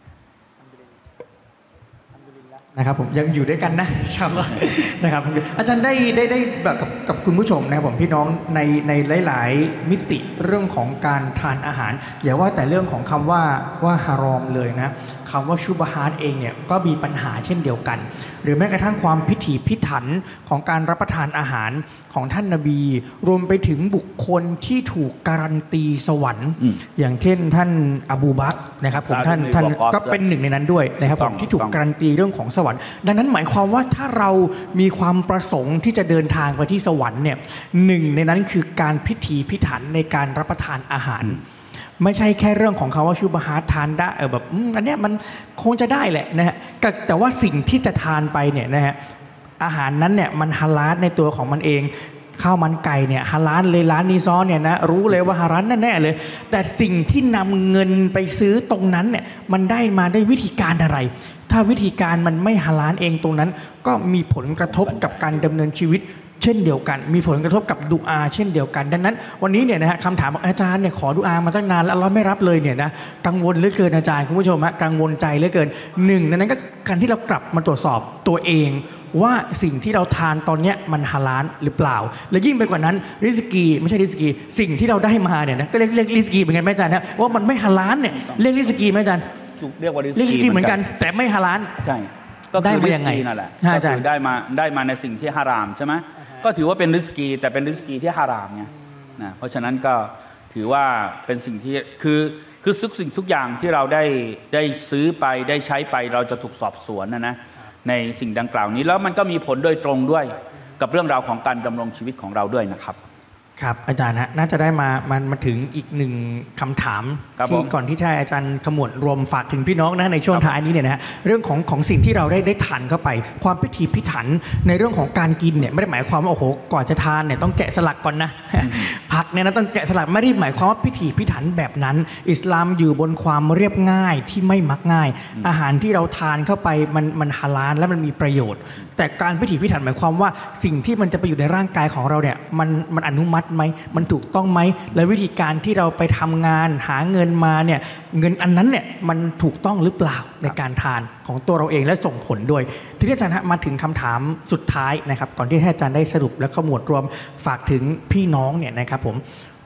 นะครับผมยังอยู่ด้วยกันนะครับนะครับอาจารย์ได้ได้ได้แบบกับกับคุณผู้ชมนะครับผมพี่น้องในในหลายๆมิติเรื่องของการทานอาหารอย่าว่าแต่เรื่องของคำว่าว่าฮารอมเลยนะคำว่าชุบฮาร์ตเองเนี่ยก็มีปัญหาเช่นเดียวกันหรือแม้กระทั่งความพิถีพิถันของการรับประทานอาหารของท่านนบีรวมไปถึงบุคคลที่ถูกการันตีสวรรค์อย่างเช่นท่านอบูบักรนะครับผมท่านท่านก็เป็นหนึ่งในนั้นด้วยนะครับผมที่ถูกการันตีเรื่องของสวรรค์ดังนั้นหมายความว่าถ้าเรามีความประสงค์ที่จะเดินทางไปที่สวรรค์เนี่ยหนึ่งในนั้นคือการพิถีพิถันในการรับประทานอาหารไม่ใช่แค่เรื่องของเขาว่าชูบฮาร์ทานได้เออแบบอันเนี้ยมันคงจะได้แหละนะฮะแต่ว่าสิ่งที่จะทานไปเนี่ยนะฮะอาหารนั้นเนี่ยมันฮาลาลในตัวของมันเองข้าวมันไก่เนี่ยฮาลาลเลยร้านนี้ซ้อนเนี่ยนะรู้เลยว่าฮาลาลแน่ๆเลยแต่สิ่งที่นำเงินไปซื้อตรงนั้นเนี่ยมันได้มาด้วยวิธีการอะไรถ้าวิธีการมันไม่ฮาลาลเองตรงนั้นก็มีผลกระทบกับการดำเนินชีวิตเช่นเดียวกันมีผลกระทบกับดุอาเช่นเดียวกันดังนั้นวันนี้เนี่ยนะฮะคำถามบอกอาจารย์เนี่ยขอดุอามาตั้งนานแล้วเราไม่รับเลยเนี่ยนะกังวลเหลือเกินอาจารย์คุณผู้ชมฮะกังวลใจเหลือเกินหนึ่งนั้นก็การที่เรากลับมาตรวจสอบตัวเองว่าสิ่งที่เราทานตอนนี้มันฮาลาลหรือเปล่าและยิ่งไปกว่านั้นริสกีไม่ใช่ริสกีสิ่งที่เราได้มาเนี่ยนะก็เรียกเรียกริสกีเหมือนกันไหมอาจารย์นะว่ามันไม่ฮาลาลเนี่ยเรียกริสกีไหมอาจารย์เรียกว่าริสกีเหมือนกันแต่ไม่ฮาลาลใช่ก็ได้มายังไงนั่นแหละก็คือได้มาได้มาในสิ่งที่ฮารามใช่ไหมก็ถือว่าเป็นริสกีแต่เป็นริสกีที่ฮารามไงนะเพราะฉะนั้นก็ถือว่าเป็นสิ่งที่คือคือทุกสิ่งทุกอย่างที่เราได้ได้ซื้อไปได้ใช้ไปเราจะถูกสอบสวนนะนะในสิ่งดังกล่าวนี้แล้วมันก็มีผลโดยตรงด้วยกับเรื่องราวของการดำรงชีวิตของเราด้วยนะครับครับอาจารย์ฮะน่าจะได้มามันมาถึงอีกหนึ่งคำถามที่ก่อนที่จะอาจารย์ขมวดรวมฝากถึงพี่น้องนะในช่วงท้ายนี้เนี่ยนะฮะเรื่องของของสิ่งที่เราได้ได้ทานเข้าไปความพิถีพิถันในเรื่องของการกินเนี่ยไม่ได้หมายความว่าโอ้โหก่อนจะทานเนี่ยต้องแกะสลักก่อนนะผักเนี่ยนะต้องแกะสลักไม่ได้หมายความว่าพิถีพิถันแบบนั้นอิสลามอยู่บนความเรียบง่ายที่ไม่มักง่ายอาหารที่เราทานเข้าไปมันมันฮาลาลและมันมีประโยชน์แต่การพิถีพิถันหมายความว่าสิ่งที่มันจะไปอยู่ในร่างกายของเราเนี่ยมันมันอนุมัติไหมมันถูกต้องไหมและวิธีการที่เราไปทำงานหาเงินมาเนี่ยเงินอันนั้นเนี่ยมันถูกต้องหรือเปล่าในการทานของตัวเราเองและส่งผลด้วยที่อาจารย์มาถึงคำถามสุดท้ายนะครับก่อนที่อาจารย์ได้สรุปและขมวดรวมฝากถึงพี่น้องเนี่ยนะครับผม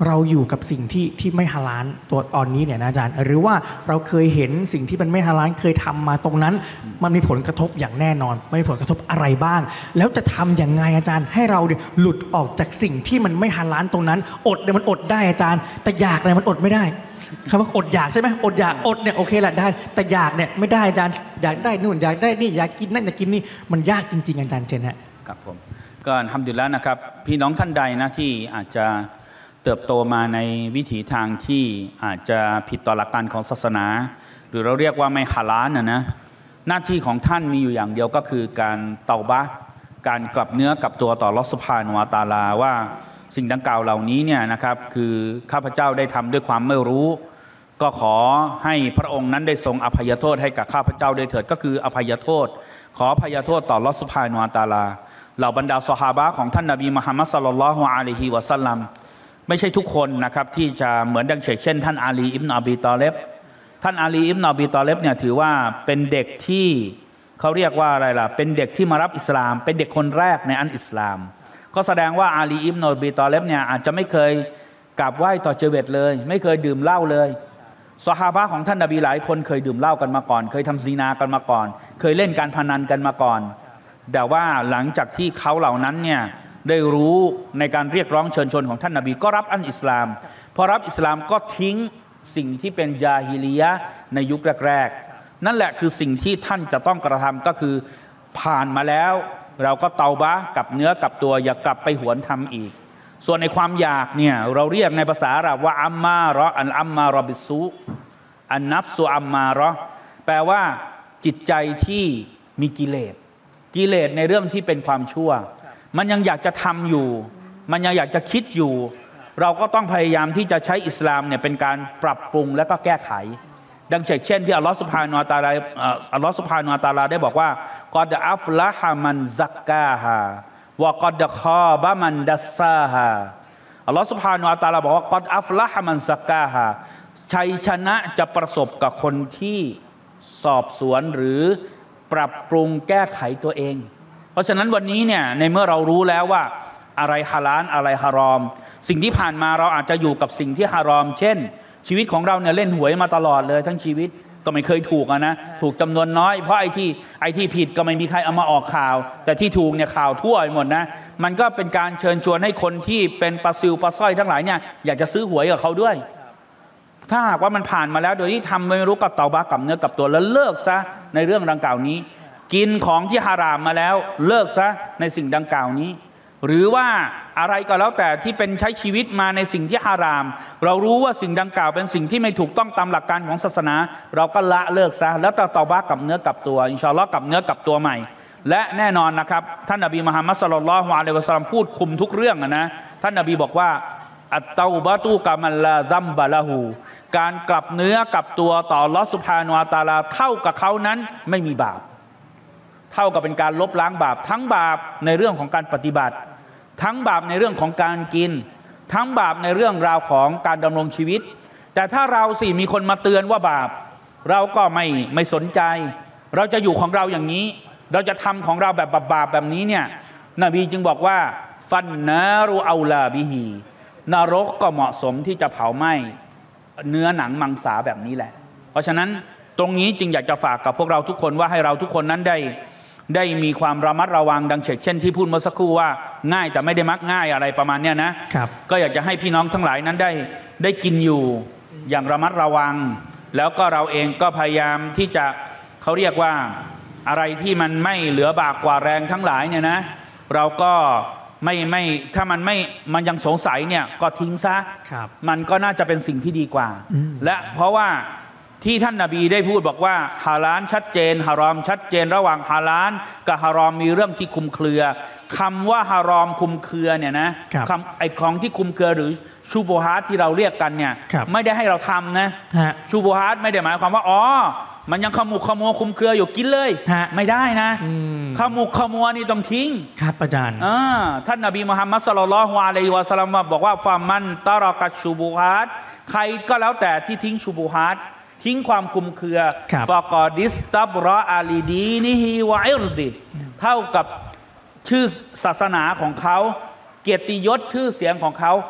เราอยู่กับสิ่งที่ที่ไม่ฮาลาลตัวตอนนี้เนี่ยนะอาจารย์หรือว่าเราเคยเห็นสิ่งที่มันไม่ฮาลาลเคยทำมาตรงนั้นมันมีผลกระทบอย่างแน่นอนไม่มีผลกระทบอะไรบ้างแล้วจะทำอย่างไงอาจารย์ให้เราเนี่ยหลุดออกจากสิ่งที่มันไม่ฮาลาลตรงนั้นอดเนี่ยมันอดได้อาจารย์แต่อยากเนี่ยมันอดไม่ได้คำว่าอดอยากใช่ไหมอดอยากอดเนี่ยโอเคแหละได้แต่อยากเนี่ยไม่ได้อาจารย์อยากได้นู่นอยากได้นี่อยากกินนั่นอยากกินนี่มันยากจริงๆอาจารย์เจนฮะครับผมก็อัลฮัมดุลิลละห์นะครับพี่น้องท่านใดนะที่อาจจะเติบโตมาในวิถีทางที่อาจจะผิดต่อหลักการของศาสนาหรือเราเรียกว่าไม่ฮาลาลนะนะหน้าที่ของท่านมีอยู่อย่างเดียวก็คือการเตาบะการกลับเนื้อกลับตัวต่ออัลเลาะห์ซุบฮานะฮูวะตะอาลาว่าสิ่งดังกล่าวเหล่านี้เนี่ยนะครับคือข้าพเจ้าได้ทำด้วยความไม่รู้ก็ขอให้พระองค์นั้นได้ทรงอภัยโทษให้กับข้าพเจ้าด้วยเถิดก็คืออภัยโทษขออภัยโทษต่ออัลเลาะห์ซุบฮานะฮูวะตะอาลาเหล่าบรรดาซอฮาบะห์ของท่านนบีมุฮัมมัดศ็อลลัลลอฮุอะลัยฮิวะซัลลัมไม่ใช่ทุกคนนะครับที่จะเหมือนดังเช่นท่านอาลีอิบนุอบีตอเลบท่านอาลีอิบนุอบีตอเลบเนี่ยถือว่าเป็นเด็กที่เขาเรียกว่าอะไรล่ะเป็นเด็กที่มารับอิสลามเป็นเด็กคนแรกในอันอิสลามก็แสดงว่าอาลีอิบนุอบีตอเลบเนี่ยอาจจะไม่เคยกราบไหว้ต่อเจเวตเลยไม่เคยดื่มเหล้าเลยซอฮาบะห์ของท่านนบีหลายคนเคยดื่มเหล้ากันมาก่อนเคยทำซีนากันมาก่อนเคยเล่นการพนันกันมาก่อนแต่ว่าหลังจากที่เขาเหล่านั้นเนี่ยได้รู้ในการเรียกร้องเชิญชวนของท่านนบีก็รับอันอิสลามพอรับอิสลามก็ทิ้งสิ่งที่เป็นญาฮิลียะห์ในยุคแรกๆนั่นแหละคือสิ่งที่ท่านจะต้องกระทำก็คือผ่านมาแล้วเราก็เตาบะกับเนื้อกับตัวอย่ากลับไปหวนทำอีกส่วนในความอยากเนี่ยเราเรียกในภาษาอาหรับว่าอัมมาเราะอันอัมมารอบิซุอันนัฟซุอัมมาเราะแปลว่าจิตใจที่มีกิเลสกิเลสในเรื่องที่เป็นความชั่วมันยังอยากจะทำอยู่มันยังอยากจะคิดอยู่เราก็ต้องพยายามที่จะใช้อิสลามเนี่ยเป็นการปรับปรุงและก็แก้ไขดังเช่นที่อัลลอฮฺซุบฮานะฮูวะตะอาลาอัลลอฮฺซุบฮานะฮูวะตะอาลาได้บอกว่ากอดอัฟละฮะมันซักกาฮาวะกอดคาบะมันดัสซาฮาอัลลอฮฺซุบฮานะฮูวะตะอาลาบอกว่ากอดอัฟละฮะมันซักกาฮาชัยชนะจะประสบกับคนที่สอบสวนหรือปรับปรุงแก้ไขตัวเองเพราะฉะนั้นวันนี้เนี่ยในเมื่อเรารู้แล้วว่าอะไรฮาลาลอะไรฮารอมสิ่งที่ผ่านมาเราอาจจะอยู่กับสิ่งที่ฮารอมเช่นชีวิตของเราเนี่ยเล่นหวยมาตลอดเลยทั้งชีวิตก็ไม่เคยถูกนะถูกจำนวนน้อยเพราะไอ้ที่ไอ้ที่ผิดก็ไม่มีใครเอามาออกข่าวแต่ที่ถูกเนี่ยข่าวทั่วไปหมดนะมันก็เป็นการเชิญชวนให้คนที่เป็นปลาซิวปลาสร้อยทั้งหลายเนี่ยอยากจะซื้อหวยกับเขาด้วยถ้าหากว่ามันผ่านมาแล้วโดยที่ทำไม่รู้กับเตาบะกับเนื้อกับตัวแล้วเลิกซะในเรื่องดังกล่าวนี้กินของที่ฮารามมาแล้วเลิกซะในสิ่งดังกล่าวนี้หรือว่าอะไรก็แล้วแต่ที่เป็นใช้ชีวิตมาในสิ่งที่ฮารามเรารู้ว่าสิ่งดังกล่าวเป็นสิ่งที่ไม่ถูกต้องตามหลักการของศาสนาเราก็ละเลิกซะแล้วต่อตอบะกับเนื้อกับตัวอินชาอัลลอฮ์กับเนื้อกับตัวใหม่และแน่นอนนะครับท่านนบีมุฮัมมัดศ็อลลัลลอฮุอะลัยฮิวะซัลลัมพูดคุมทุกเรื่องนะท่านนบีบอกว่าอัตเตาบะตูกะมัลลาซัมบะละฮูการกลับเนื้อกลับตัวต่ออัลเลาะห์ซุบฮานะฮูวะตะอาลาเท่ากับเขานั้นไม่มีบาปเท่ากับเป็นการลบล้างบาปทั้งบาปในเรื่องของการปฏิบัติทั้งบาปในเรื่องของการกินทั้งบาปในเรื่องราวของการดำรงชีวิตแต่ถ้าเราสิมีคนมาเตือนว่าบาปเราก็ไม่ไม่สนใจเราจะอยู่ของเราอย่างนี้เราจะทำของเราแบบบาปแบบนี้เนี่ยนบีจึงบอกว่าฟันนารูเอาลาบิฮีนรกก็เหมาะสมที่จะเผาไหม้เนื้อหนังมังสาแบบนี้แหละเพราะฉะนั้นตรงนี้จึงอยากจะฝากกับพวกเราทุกคนว่าให้เราทุกคนนั้นได้ได้มีความระมัดระวังดังเช่นที่พูดเมื่อสักครู่ว่าง่ายแต่ไม่ได้มักง่ายอะไรประมาณเนี้ยนะครับก็อยากจะให้พี่น้องทั้งหลายนั้นได้ได้กินอยู่อย่างระมัดระวังแล้วก็เราเองก็พยายามที่จะเขาเรียกว่าอะไรที่มันไม่เหลือบากกว่าแรงทั้งหลายเนี่ยนะเราก็ไม่ไม่ถ้ามันไม่มันยังสงสัยเนี่ยก็ทิ้งซะมันก็น่าจะเป็นสิ่งที่ดีกว่าและเพราะว่าที่ท่านนบีได้พูดบอกว่าฮาลาลชัดเจนฮารอมชัดเจนระหว่างฮาลาลกับฮารอมมีเรื่องที่คลุมเครือคำว่าฮารอมคลุมเครือเนี่ยนะคำไอของที่คลุมเครือหรือชูโบฮาร์ที่เราเรียกกันเนี่ยไม่ได้ให้เราทำนะชูโบฮาร์ไม่ได้หมายความว่าอ๋อมันยังขมุกขมัวคลุมเครืออยู่กินเลยไม่ได้นะขมุกขมัวนี่ต้องทิ้งครับอาจารย์ท่านนบีมุฮัมมัดศ็อลลัลลอฮุอะลัยฮิวะซัลลัมบอกว่าฟามันตะรอกัชชูโบฮาร์ใครก็แล้วแต่ที่ทิ้งชูโบฮาร์ทิ้งความคุมเครือฟะกอดิสตับรออาลีดีนิฮิวะอิรดิเท่ากับชื่อศาสนาของเขาเกียรติยศชื่อเสียงของเขา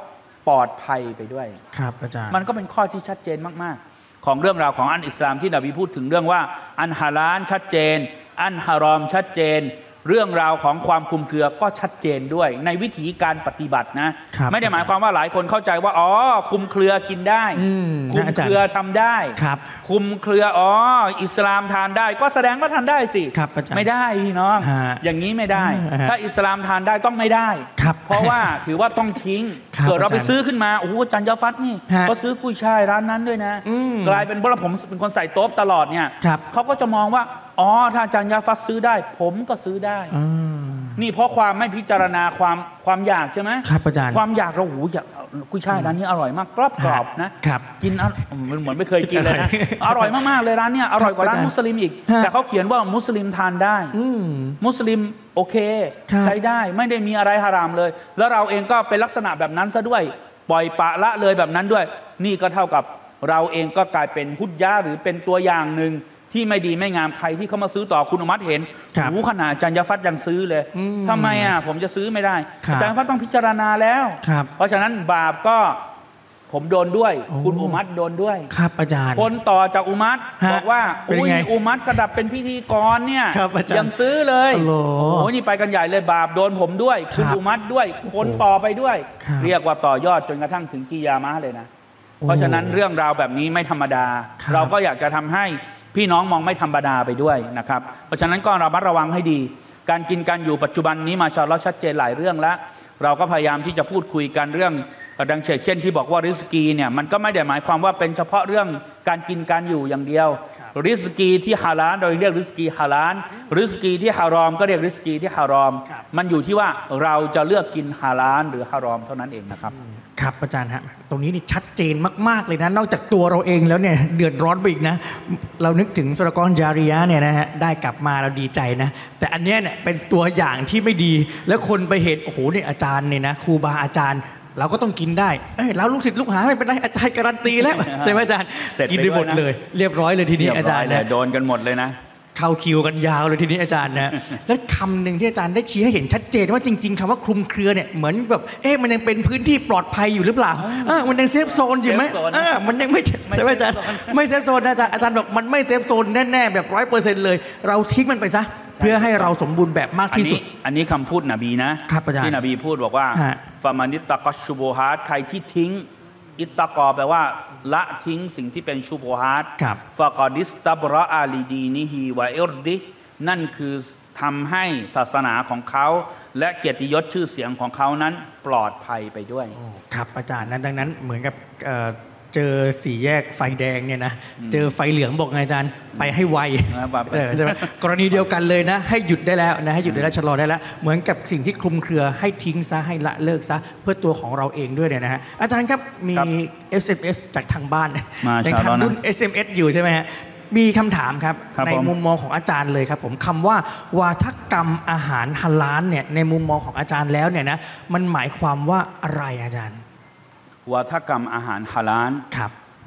ปลอดภัยไปด้วยครับอาจารย์มันก็เป็นข้อที่ชัดเจนมากๆของเรื่องราวของอันอิสลามที่นบีพูดถึงเรื่องว่าอันฮาลาลชัดเจนอันฮารอมชัดเจนเรื่องราวของความคลุมเครือก็ชัดเจนด้วยในวิธีการปฏิบัตินะไม่ได้หมายความว่าหลายคนเข้าใจว่าอ๋อคลุมเครือกินได้คลุมเครือทำได้คลุมเครืออ๋ออิสลามทานได้ก็แสดงว่าทานได้สิไม่ได้พี่น้องอย่างนี้ไม่ได้ถ้าอิสลามทานได้ต้องไม่ได้เพราะว่าถือว่าต้องทิ้งเกิดเราไปซื้อขึ้นมาโอ้โหจันยาฟัดนี่ก็ซื้อกุ้ยช่ายร้านนั้นด้วยนะกลายเป็นเพราะผมเป็นคนใส่โต๊ะตลอดเนี่ยเขาก็จะมองว่าอ๋อถ้าอาจารย์ยาฟัดซื้อได้ผมก็ซื้อได้นี่เพราะความไม่พิจารณาความความอยากใช่ไหมครับอาจารย์ความอยากเราหูอยากกุ้ยช่ายร้านนี้อร่อยมากกรอบกรอบนะครับกินมันเหมือนไม่เคยกินเลยนะอร่อยมากๆเลยร้านเนี้ยอร่อยกว่าร้านมุสลิมอีกแต่เขาเขียนว่ามุสลิมทานได้มุสลิมโอเคใช้ได้ไม่ได้มีอะไรฮารามเลยแล้วเราเองก็เป็นลักษณะแบบนั้นซะด้วยปล่อยปะละเลยแบบนั้นด้วยนี่ก็เท่ากับเราเองก็กลายเป็นฮุดยะหรือเป็นตัวอย่างหนึ่งที่ไม่ดีไม่งามใครที่เขามาซื้อต่อคุณอุมัตเห็นหูขนาดจันยาฟัดยังซื้อเลยทำไมอ่ะผมจะซื้อไม่ได้จันยาฟัดต้องพิจารณาแล้วเพราะฉะนั้นบาปก็ผมโดนด้วยคุณอุมัตโดนด้วยครับอาจารย์คนต่อจากอุมัตบอกว่าอุ้ยอุมัตกระดับเป็นพิธีกรเนี่ยยังซื้อเลยโอ้ยนี่ไปกันใหญ่เลยบาปโดนผมด้วยคุณอุมัตด้วยคนต่อไปด้วยเรียกว่าต่อยอดจนกระทั่งถึงกิยามะห์เลยนะเพราะฉะนั้นเรื่องราวแบบนี้ไม่ธรรมดาเราก็อยากจะทำให้พี่น้องมองไม่ธรรมดาไปด้วยนะครับเพราะฉะนั้นก็ระมัดระวังให้ดีการกินการอยู่ปัจจุบันนี้มาชาอัลลอฮ์ชัดเจนหลายเรื่องแล้วเราก็พยายามที่จะพูดคุยกันเรื่องดังเช่นที่บอกว่าริสกีเนี่ยมันก็ไม่ได้หมายความว่าเป็นเฉพาะเรื่องการกินการอยู่อย่างเดียวริสกีที่ฮาลาลเราเรียกริสกีฮาลาลริสกีที่ฮารอมก็เรียกริสกีที่ฮารอมมันอยู่ที่ว่าเราจะเลือกกินฮาลาลหรือฮารอมเท่านั้นเองนะครับครับอาจารย์ฮะตรงนี้นี่ชัดเจนมากๆเลยนะนอกจากตัวเราเองแล้วเนี่ยเดือดร้อนไปอีกนะเรานึกถึงสุรกรจาริยะเนี่ยนะฮะได้กลับมาเราดีใจนะแต่อันเนี้ยเนี่ยเป็นตัวอย่างที่ไม่ดีแล้วคนไปเห็นโอ้โหเนี่ยอาจารย์เนี่ยนะครูบาอาจารย์เราก็ต้องกินได้เอ้ยเราลูกศิษย์ลูกหาไม่เป็นไรอาจารย์การันตีแล้วใช่ไหมอาจารย์กินได้หมดเลยเรียบร้อยเลยทีนี้อาจารย์โดนกันหมดเลยนะเข้าคิวกันยาวเลยทีนี้อาจารย์นะแล้วคำหนึ่งที่อาจารย์ได้ชี้ให้เห็นชัดเจนว่าจริงๆคำว่าคลุมเครือเนี่ยเหมือนแบบเอ๊ะมันยังเป็นพื้นที่ปลอดภัยอยู่หรือเปล่าเออมันยังเซฟโซนอยู่ไหมเออมันยังไม่ใช่ไหมอาจารย์ไม่เซฟโซนอาจารย์อาจารย์บอกมันไม่เซฟโซนแน่ๆแบบร้อยเปอร์เซ็นต์เลยเราทิ้งมันไปซะเพื่อให้เราสมบูรณ์แบบมากที่สุดอันนี้คำพูดนบีนะที่นบีพูดบอกว่าฟามานิตตะกัชชูโบฮาร์ใครที่ทิ้งอิตตะกอแปลว่าละทิ้งสิ่งที่เป็นชูโบฮาร์ฟะกอดิสตับรออาลีดีนิฮีวะอิรดินั่นคือทำให้ศาสนาของเขาและเกียรติยศชื่อเสียงของเขานั้นปลอดภัยไปด้วยครับอาจารย์นั้นดังนั้นเหมือนกับเจอสี่แยกไฟแดงเนี่ยนะเจอไฟเหลืองบอกไงอาจารย์ไปให้ไวใช่ไหมกรณีเดียวกันเลยนะให้หยุดได้แล้วนะให้หยุดได้แล้วชะลอได้แล้วเหมือนกับสิ่งที่คลุมเครือให้ทิ้งซะให้ละเลิกซะเพื่อตัวของเราเองด้วยเนี่ยนะฮะอาจารย์ครับมี เอส เอ็ม เอส จากทางบ้านในทางรุ่น เอส เอ็ม เอส อยู่ใช่ไหมฮะมีคำถามครับในมุมมองของอาจารย์เลยครับผมคำว่าวาทกรรมอาหารฮาลาลเนี่ยในมุมมองของอาจารย์แล้วเนี่ยนะมันหมายความว่าอะไรอาจารย์วาทกรรมอาหารฮาลาลครับ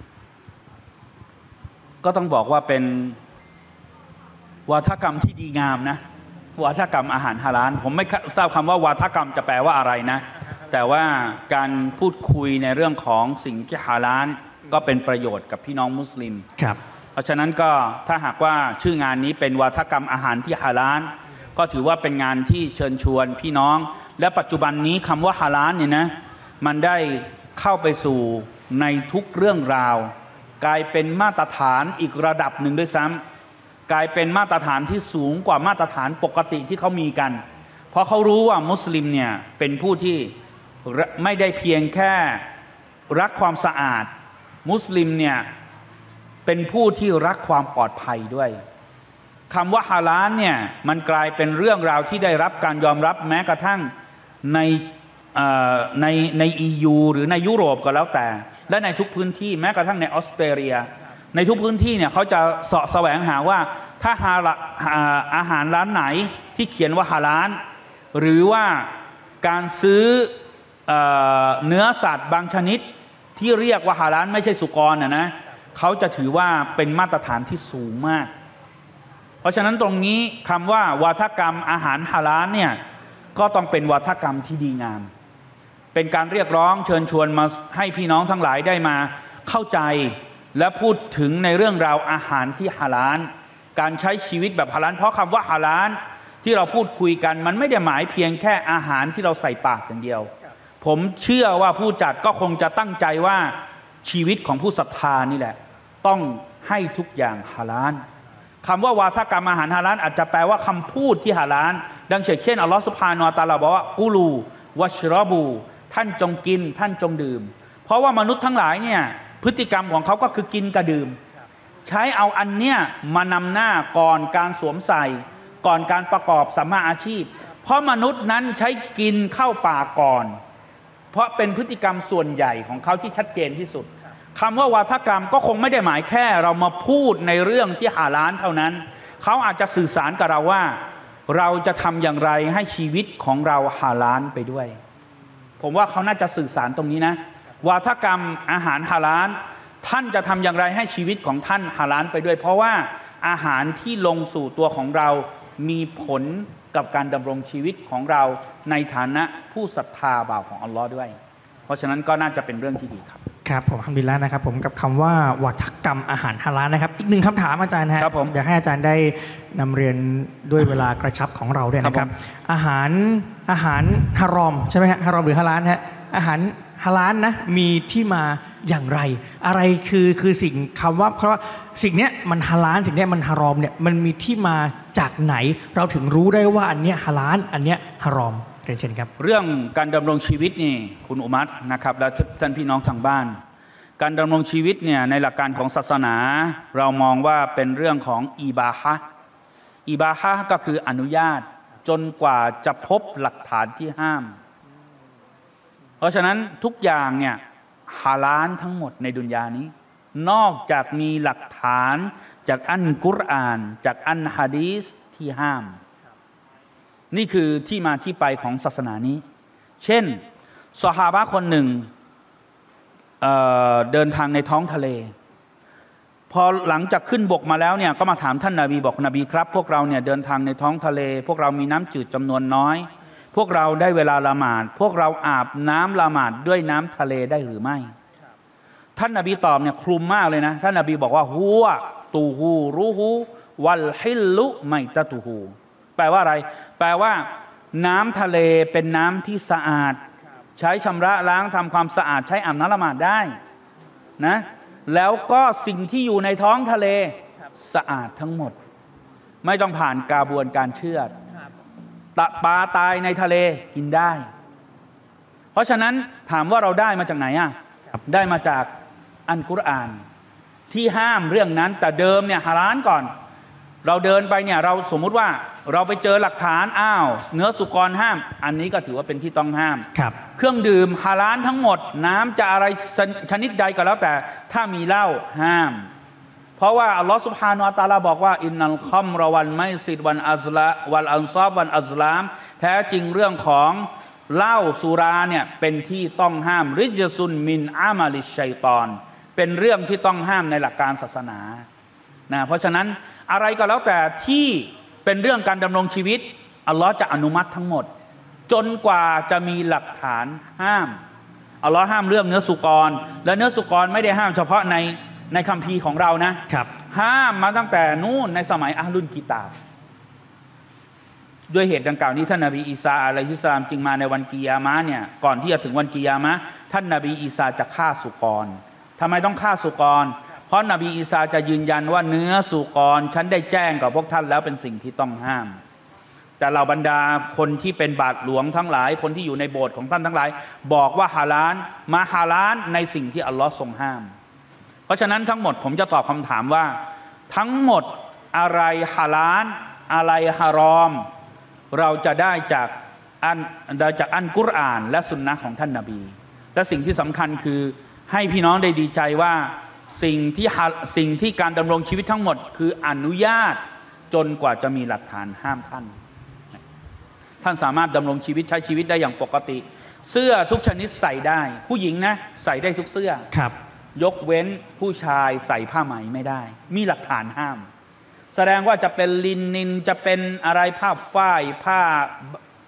ก็ต้องบอกว่าเป็นวาทกรรมที่ดีงามนะวาทกรรมอาหารฮาลาลผมไม่ทราบคำว่าวาทกรรมจะแปลว่าอะไรนะแต่ว่าการพูดคุยในเรื่องของสิ่งที่ฮาลาลก็เป็นประโยชน์กับพี่น้องมุสลิมครับเพราะฉะนั้นก็ถ้าหากว่าชื่องานนี้เป็นวาทกรรมอาหารที่ฮาลาลก็ถือว่าเป็นงานที่เชิญชวนพี่น้องและปัจจุบันนี้คำว่าฮาลาลเนี่ยนะมันได้เข้าไปสู่ในทุกเรื่องราวกลายเป็นมาตรฐานอีกระดับหนึ่งด้วยซ้ำกลายเป็นมาตรฐานที่สูงกว่ามาตรฐานปกติที่เขามีกันเพราะเขารู้ว่ามุสลิมเนี่ยเป็นผู้ที่ไม่ได้เพียงแค่รักความสะอาดมุสลิมเนี่ยเป็นผู้ที่รักความปลอดภัยด้วยคำว่าฮาลาลเนี่ยมันกลายเป็นเรื่องราวที่ได้รับการยอมรับแม้กระทั่งในในใน อี ยู หรือในยุโรปก็แล้วแต่และในทุกพื้นที่แม้กระทั่งในออสเตรเลียในทุกพื้นที่เนี่ยเขาจะเสาะแสวงหาว่าถ้าหาอาหารร้านไหนที่เขียนว่าฮาลาลหรือว่าการซื้อเนื้อสัตว์บางชนิดที่เรียกว่าฮาลาลไม่ใช่สุกรนะนะเขาจะถือว่าเป็นมาตรฐานที่สูงมากเพราะฉะนั้นตรงนี้คำว่าวาทกรรมอาหารฮาลาลเนี่ยก็ต้องเป็นวาทกรรมที่ดีงามเป็นการเรียกร้องเชิญชวนมาให้พี่น้องทั้งหลายได้มาเข้าใจและพูดถึงในเรื่องราวอาหารที่ฮาลาลการใช้ชีวิตแบบฮาลาลเพราะคำว่าฮาลาลที่เราพูดคุยกันมันไม่ได้หมายเพียงแค่อาหารที่เราใส่ปากอย่างเดียวผมเชื่อว่าผู้จัดก็คงจะตั้งใจว่าชีวิตของผู้ศรัทธานี่แหละต้องให้ทุกอย่างฮาลาลคำว่าวาทกรรมอาหารฮาลาลอาจจะแปลว่าคำพูดที่ฮาลาลดังเช่นอัลลอฮฺซุบฮานะฮูวะตะอาลาบอกว่ากูลูวัชรอบูท่านจงกินท่านจงดื่มเพราะว่ามนุษย์ทั้งหลายเนี่ยพฤติกรรมของเขาก็คือกินกระดื่มใช้เอาอันเนี้ยมานำหน้าก่อนการสวมใส่ก่อนการประกอบสัมมาอาชีพเพราะมนุษย์นั้นใช้กินเข้าปากก่อนเพราะเป็นพฤติกรรมส่วนใหญ่ของเขาที่ชัดเจนที่สุดคำว่าวาทกรรมก็คงไม่ได้หมายแค่เรามาพูดในเรื่องที่ฮาลาลเท่านั้นเขาอาจจะสื่อสารกับเราว่าเราจะทำอย่างไรให้ชีวิตของเราฮาลาลไปด้วยผมว่าเขาน่าจะสื่อสารตรงนี้นะวาทกรรมอาหารฮาลาลท่านจะทำอย่างไรให้ชีวิตของท่านฮาลาลไปด้วยเพราะว่าอาหารที่ลงสู่ตัวของเรามีผลกับการดำรงชีวิตของเราในฐานะผู้ศรัทธาบ่าวของอัลลอฮ์ด้วยเพราะฉะนั้นก็น่าจะเป็นเรื่องที่ดีครับครับผมฮัมดุลิลละห์นะครับผมกับคำว่าวาทกรรมอาหารฮาลาลนะครับอีกหนึ่งคำถามอาจารย์ครับผมอยากให้อาจารย์ได้นำเรียนด้วยเวลากระชับของเราด้วยนะครับอาหารอาหารฮารอมใช่ไหมฮะฮารอมหรือฮาลาลฮะอาหารฮาลาลนะมีที่มาอย่างไรอะไรคือคือสิ่งคำว่าเพราะว่าสิ่งเนี้ยมันฮาลาลสิ่งเนี้ยมันฮารอมเนี่ยมันมีที่มาจากไหนเราถึงรู้ได้ว่าอันเนี้ยฮาลาลอันเนี้ยฮารอมเรียนเชิญครับเรื่องการดำรงชีวิตนี่คุณอุมัตนะครับและท่านพี่น้องทางบ้านการดำรงชีวิตเนี่ยในหลักการของศาสนาเรามองว่าเป็นเรื่องของอิบาฮะห์อิบาฮะห์ก็คืออนุญาตจนกว่าจะพบหลักฐานที่ห้ามเพราะฉะนั้นทุกอย่างเนี่ยฮาลาลทั้งหมดในดุนยานี้นอกจากมีหลักฐานจากอัลกุรอานจากอัลหะดีษที่ห้ามนี่คือที่มาที่ไปของศาสนานี้เช่นซอฮาบะห์คนหนึ่งเ, เดินทางในท้องทะเลพอหลังจากขึ้นบกมาแล้วเนี่ยก็มาถามท่านนบีบอกนบีครับพวกเราเนี่ยเดินทางในท้องทะเลพวกเรามีน้ำจืดจำนวนน้อยพวกเราได้เวลาละหมาดพวกเราอาบน้ำละหมาดด้วยน้ำทะเลได้หรือไม่ท่านนบีตอบเนี่ยคลุมมากเลยนะท่านนบีบอกว่าฮุวะตูฮูรูฮูวัลฮิลลุไมตะตูฮูแปลว่าอะไรแปลว่าน้ำทะเลเป็นน้ำที่สะอาดใช้ชำระล้างทำความสะอาดใช้อาบน้ำละหมาดได้นะแล้วก็สิ่งที่อยู่ในท้องทะเลสะอาดทั้งหมดไม่ต้องผ่านกระบวนการเชือดปลาตายในทะเลกินได้เพราะฉะนั้นถามว่าเราได้มาจากไหนอ่ะได้มาจากอัลกุรอานที่ห้ามเรื่องนั้นแต่เดิมเนี่ยฮาลาลก่อนเราเดินไปเนี่ยเราสมมุติว่าเราไปเจอหลักฐานอ้าวเนื้อสุกรห้ามอันนี้ก็ถือว่าเป็นที่ต้องห้ามครับเครื่องดื่มฮาลาลทั้งหมดน้ำจะอะไรชนิดใดก็แล้วแต่ถ้ามีเหล้าห้ามเพราะว่าอัลลอฮฺซุบฮานะฮูวะตะอาลาบอกว่าอินนัลคัมรอวันไมซิดวันอัซละวันอันซอฟวันอัซลามแท้จริงเรื่องของเหล้าสุราเนี่ยเป็นที่ต้องห้ามริจซุนมินอามาลิชัยฏอนเป็นเรื่องที่ต้องห้ามในหลักการศาสนานะเพราะฉะนั้นอะไรก็แล้วแต่ที่เป็นเรื่องการดำรงชีวิตอัลลอฮ์จะอนุมัติทั้งหมดจนกว่าจะมีหลักฐานห้ามอัลลอฮ์ห้ามเรื่องเนื้อสุกรและเนื้อสุกรไม่ได้ห้ามเฉพาะในในคัมภีร์ของเรานะครับห้ามมาตั้งแต่นู่นในสมัยอะห์ลุลกิตาบด้วยเหตุดังกล่าวนี้ท่านนบีอีสาอะลัยฮิสสลามจึงมาในวันกิยามะห์เนี่ยก่อนที่จะถึงวันกิยามะห์ท่านนบีอีสาจะฆ่าสุกรทำไมต้องฆ่าสุกรเพราะนบีอีสาจะยืนยันว่าเนื้อสุกรฉันได้แจ้งกับพวกท่านแล้วเป็นสิ่งที่ต้องห้ามแต่เหล่าบรรดาคนที่เป็นบาทหลวงทั้งหลายคนที่อยู่ในโบสถ์ของท่านทั้งหลายบอกว่าฮาลาลมาฮาลาลในสิ่งที่อัลลอฮ์ทรงห้ามเพราะฉะนั้นทั้งหมดผมจะตอบคำถามว่าทั้งหมดอะไรฮาลาลอะไรฮารอมเราจะได้จากอันได้จากอัลกุรอานและสุนนะของท่านนบีและสิ่งที่สำคัญคือให้พี่น้องได้ดีใจว่าสิ่งที่สิ่งที่การดำรงชีวิตทั้งหมดคืออนุญาตจนกว่าจะมีหลักฐานห้ามท่านท่านสามารถดำรงชีวิตใช้ชีวิตได้อย่างปกติเสื้อทุกชนิดใส่ได้ผู้หญิงนะใส่ได้ทุกเสื้อครับยกเว้นผู้ชายใส่ผ้าไหมไม่ได้มีหลักฐานห้ามแสดงว่าจะเป็นลินินจะเป็นอะไรผ้าฝ้ายผ้า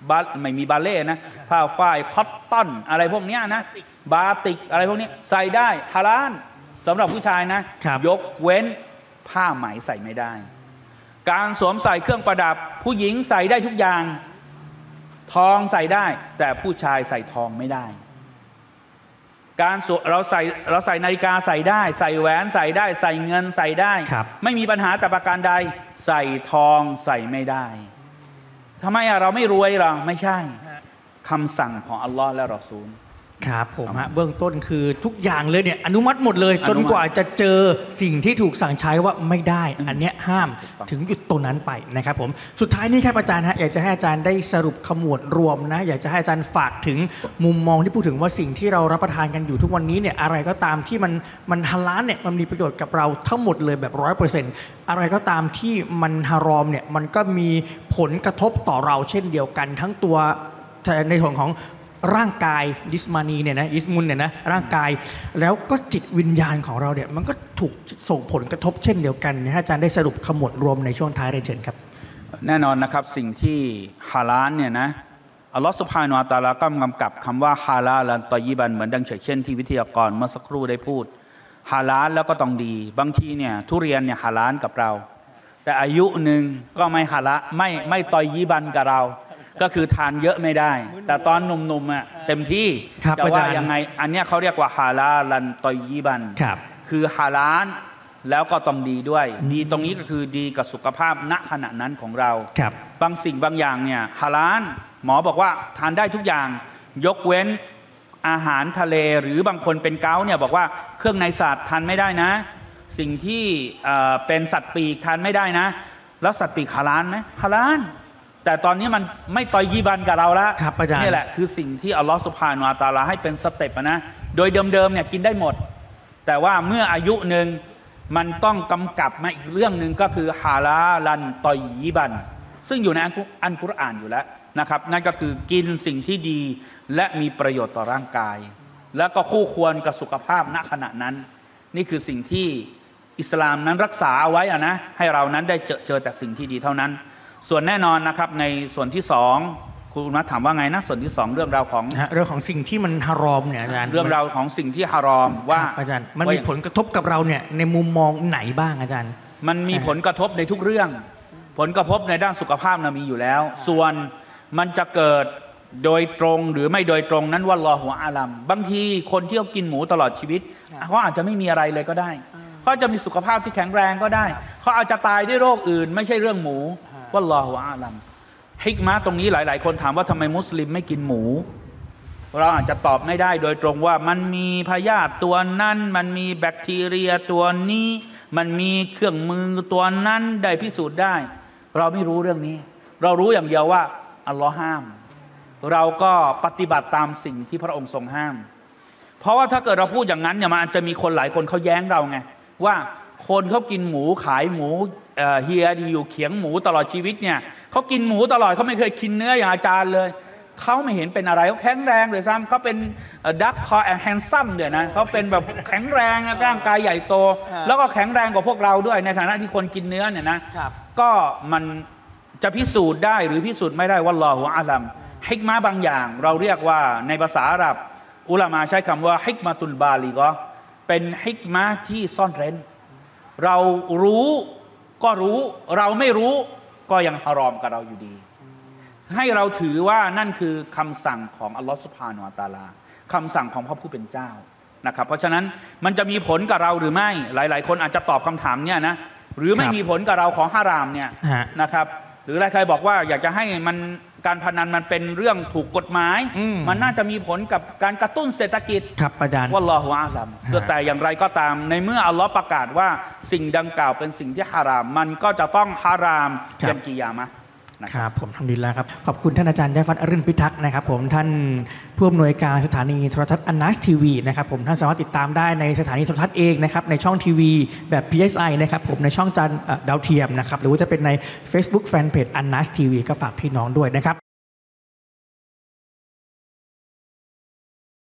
บาไม่มีบาเล่นะผ้าฝ้ายคอตตอนอะไรพวกนี้นะบาติกอะไรพวกนี้ใส่ได้ฮาลาลสำหรับผู้ชายนะยกเว้นผ้าไหมใส่ไม่ได้การสวมใส่เครื่องประดับผู้หญิงใส่ได้ทุกอย่างทองใส่ได้แต่ผู้ชายใส่ทองไม่ได้การเราใส่เราใส่นาฬิกาใส่ได้ใส่แหวนใส่ได้ใส่เงินใส่ได้ไม่มีปัญหาแต่ประการใดใส่ทองใส่ไม่ได้ทำไมอะเราไม่รวยหรอไม่ใช่คำสั่งของอัลลอฮ์และรอซูลครับผมฮะเบื้องต้นคือทุกอย่างเลยเนี่ยอนุมัติหมดเลยจนกว่าจะเจอสิ่งที่ถูกสั่งใช้ว่าไม่ได้อันเนี้ยห้ามถึงหยุดตรงนั้นไปนะครับผมสุดท้ายนี้ครับอาจารย์ฮะอยากจะให้อาจารย์ได้สรุปขมวดรวมนะอยากจะให้อาจารย์ฝากถึงมุมมองที่พูดถึงว่าสิ่งที่เรารับประทานกันอยู่ทุกวันนี้เนี่ยอะไรก็ตามที่มันมันฮาลาลเนี่ยมันมีประโยชน์กับเราทั้งหมดเลยแบบร้อยเปอร์เซ็นต์อะไรก็ตามที่มันฮารอมเนี่ยมันก็มีผลกระทบต่อเราเช่นเดียวกันทั้งตัวในส่วนของร่างกายยิสมานีเนี่ยนะยิสมุนเนี่ยนะร่างกายแล้วก็จิตวิญญาณของเราเนี่ยมันก็ถูกส่งผลกระทบเช่นเดียวกันนะอาจารย์ได้สรุปขมวดรวมในช่วงท้ายเรียนเชิญครับแน่นอนนะครับสิ่งที่ฮาลาลเนี่ยนะอัลลอฮฺซุบฮานะฮูวะตะอาลาก็กำกับคำว่าฮาลาลันตอยยิบันเหมือนดังเช่นที่วิทยากรเมื่อสักครู่ได้พูดฮาลาลแล้วก็ต้องดีบางทีเนี่ยทุเรียนเนี่ยฮาลาลกับเราแต่อายุหนึ่งก็ไม่ฮาลาไม่ไม่ตอยยิบันกับเราก็คือทานเยอะไม่ได้แต่ตอนหนุ่มๆอ่ะเต็มที่จะว่ายังไงอันนี้เขาเรียกว่าฮาลาลันตอยยิบันคือฮาลาลแล้วก็ต้องดีด้วยดีตรงนี้ก็คือดีกับสุขภาพณขณะนั้นของเราบางสิ่งบางอย่างเนี่ยฮาลาลหมอบอกว่าทานได้ทุกอย่างยกเว้นอาหารทะเลหรือบางคนเป็นเกาต์เนี่ยบอกว่าเครื่องในสัตว์ทานไม่ได้นะสิ่งที่เป็นสัตว์ปีกทานไม่ได้นะแล้วสัตว์ปีกฮาลาลไหมฮาลาลแต่ตอนนี้มันไม่ต่อยยีบันกับเราแล้วนี่แหละคือสิ่งที่อัลลอฮฺซุบฮานะฮูวะตะอาลาให้เป็นสเต็ปนะโดยเดิมๆเนี่ยกินได้หมดแต่ว่าเมื่ออายุหนึ่งมันต้องกำกับมาอีกเรื่องหนึ่งก็คือฮาลาลันตอยยีบันซึ่งอยู่ในอัลกุรอานอยู่แล้วนะครับนั่นก็คือกินสิ่งที่ดีและมีประโยชน์ต่อร่างกายแล้วก็คู่ควรกับสุขภาพณขณะนั้นนี่คือสิ่งที่อิสลามนั้นรักษาเอาไว้อะนะให้เรานั้นได้เจอเจอแต่สิ่งที่ดีเท่านั้นส่วนแน่นอนนะครับในส่วนที่สองคุณมัดถามว่าไงนะส่วนที่สองเรื่องราวของเรื่องของสิ่งที่มันฮารอมเนี่ยอาจารย์เรื่องราวของสิ่งที่ฮารอมว่าอาจารย์มันมีผลกระทบกับเราเนี่ยในมุมมองไหนบ้างอาจารย์มันมีผลกระทบในทุกเรื่องผลกระทบในด้านสุขภาพนะมีอยู่แล้วส่วนมันจะเกิดโดยตรงหรือไม่โดยตรงนั้นวัลลอฮุอาลัมบางทีคนที่เขากินหมูตลอดชีวิตเขาอาจจะไม่มีอะไรเลยก็ได้เขาจะมีสุขภาพที่แข็งแรงก็ได้เขาอาจจะตายด้วยโรคอื่นไม่ใช่เรื่องหมูวัลลอฮุอาลัมฮิกมะตรงนี้หลายๆคนถามว่าทำไมมุสลิมไม่กินหมูเราอาจจะตอบไม่ได้โดยตรงว่ามันมีพยาธิตัวนั้นมันมีแบคทีเรียตัวนี้มันมีเครื่องมือตัวนั้นได้พิสูจน์ได้เราไม่รู้เรื่องนี้เรารู้อย่างเดียวว่าอัลลอฮ์ห้ามเราก็ปฏิบัติตามสิ่งที่พระองค์ทรงห้ามเพราะว่าถ้าเกิดเราพูดอย่างนั้นเนี่ยมันอาจจะมีคนหลายคนเขาแย้งเราไงว่าคนเขากินหมูขายหมูเฮียดีอยู่เขียงหมูตลอดชีวิตเนี่ยเขากินหมูตลอดเขาไม่เคยกินเนื้ออย่างอาจารย์เลยเขาไม่เห็นเป็นอะไรเขาแข็งแรงเลยซ้ำเขาเป็นดักคอแอนด์แฮนซัมเนี่ยนะเขาเป็นแบบแข็งแรงร่างกายใหญ่โตแล้วก็แข็งแรงกว่าพวกเราด้วยในฐานะที่คนกินเนื้อเนี่ยนะก็มันจะพิสูจน์ได้หรือพิสูจน์ไม่ได้วัลลอฮุอาลัมฮิกมะบางอย่างเราเรียกว่าในภาษาอาหรับอุลามะใช้คำว่าฮิกมะตุลบาลิกะเป็นฮิกมะที่ซ่อนเร้นเรารู้ก็รู้เราไม่รู้ก็ยังฮารอมกับเราอยู่ดีให้เราถือว่านั่นคือคำสั่งของอัลลอฮฺซุบฮานะฮูวะตะอาลาคำสั่งของพระผู้เป็นเจ้านะครับเพราะฉะนั้นมันจะมีผลกับเราหรือไม่หลายๆคนอาจจะตอบคำถามเนี่ยนะหรือไม่มีผลกับเราของฮารามเนี่ยนะครับหรือใครบอกว่าอยากจะให้มันการพนันมันเป็นเรื่องถูกกฎหมายมันน่าจะมีผลกับการกระตุ้นเศรษฐกิจครับอาจารย์วัลลอฮุอาลัมแต่อย่างไรก็ตามในเมื่ออัลลอฮ์ประกาศว่าสิ่งดังกล่าวเป็นสิ่งที่ฮารามมันก็จะต้องฮารามยันกิยามะห์ครับผมทำดีแล้วครับขอบคุณท่านอาจารย์ยะฟัดอรุณพิทักษ์นะครับผมท่านผู้อำนวยการสถานีโทรทัศน์อันนัสทีวีนะครับผมท่านสามารถติดตามได้ในสถานีโทรทัศน์เองนะครับในช่องทีวีแบบ พี เอส ไอ นะครับผมในช่องจานดาวเทียมนะครับหรือว่าจะเป็นใน Facebook Fanpage อันนัสทีวีก็ฝากพี่น้องด้วยนะครับ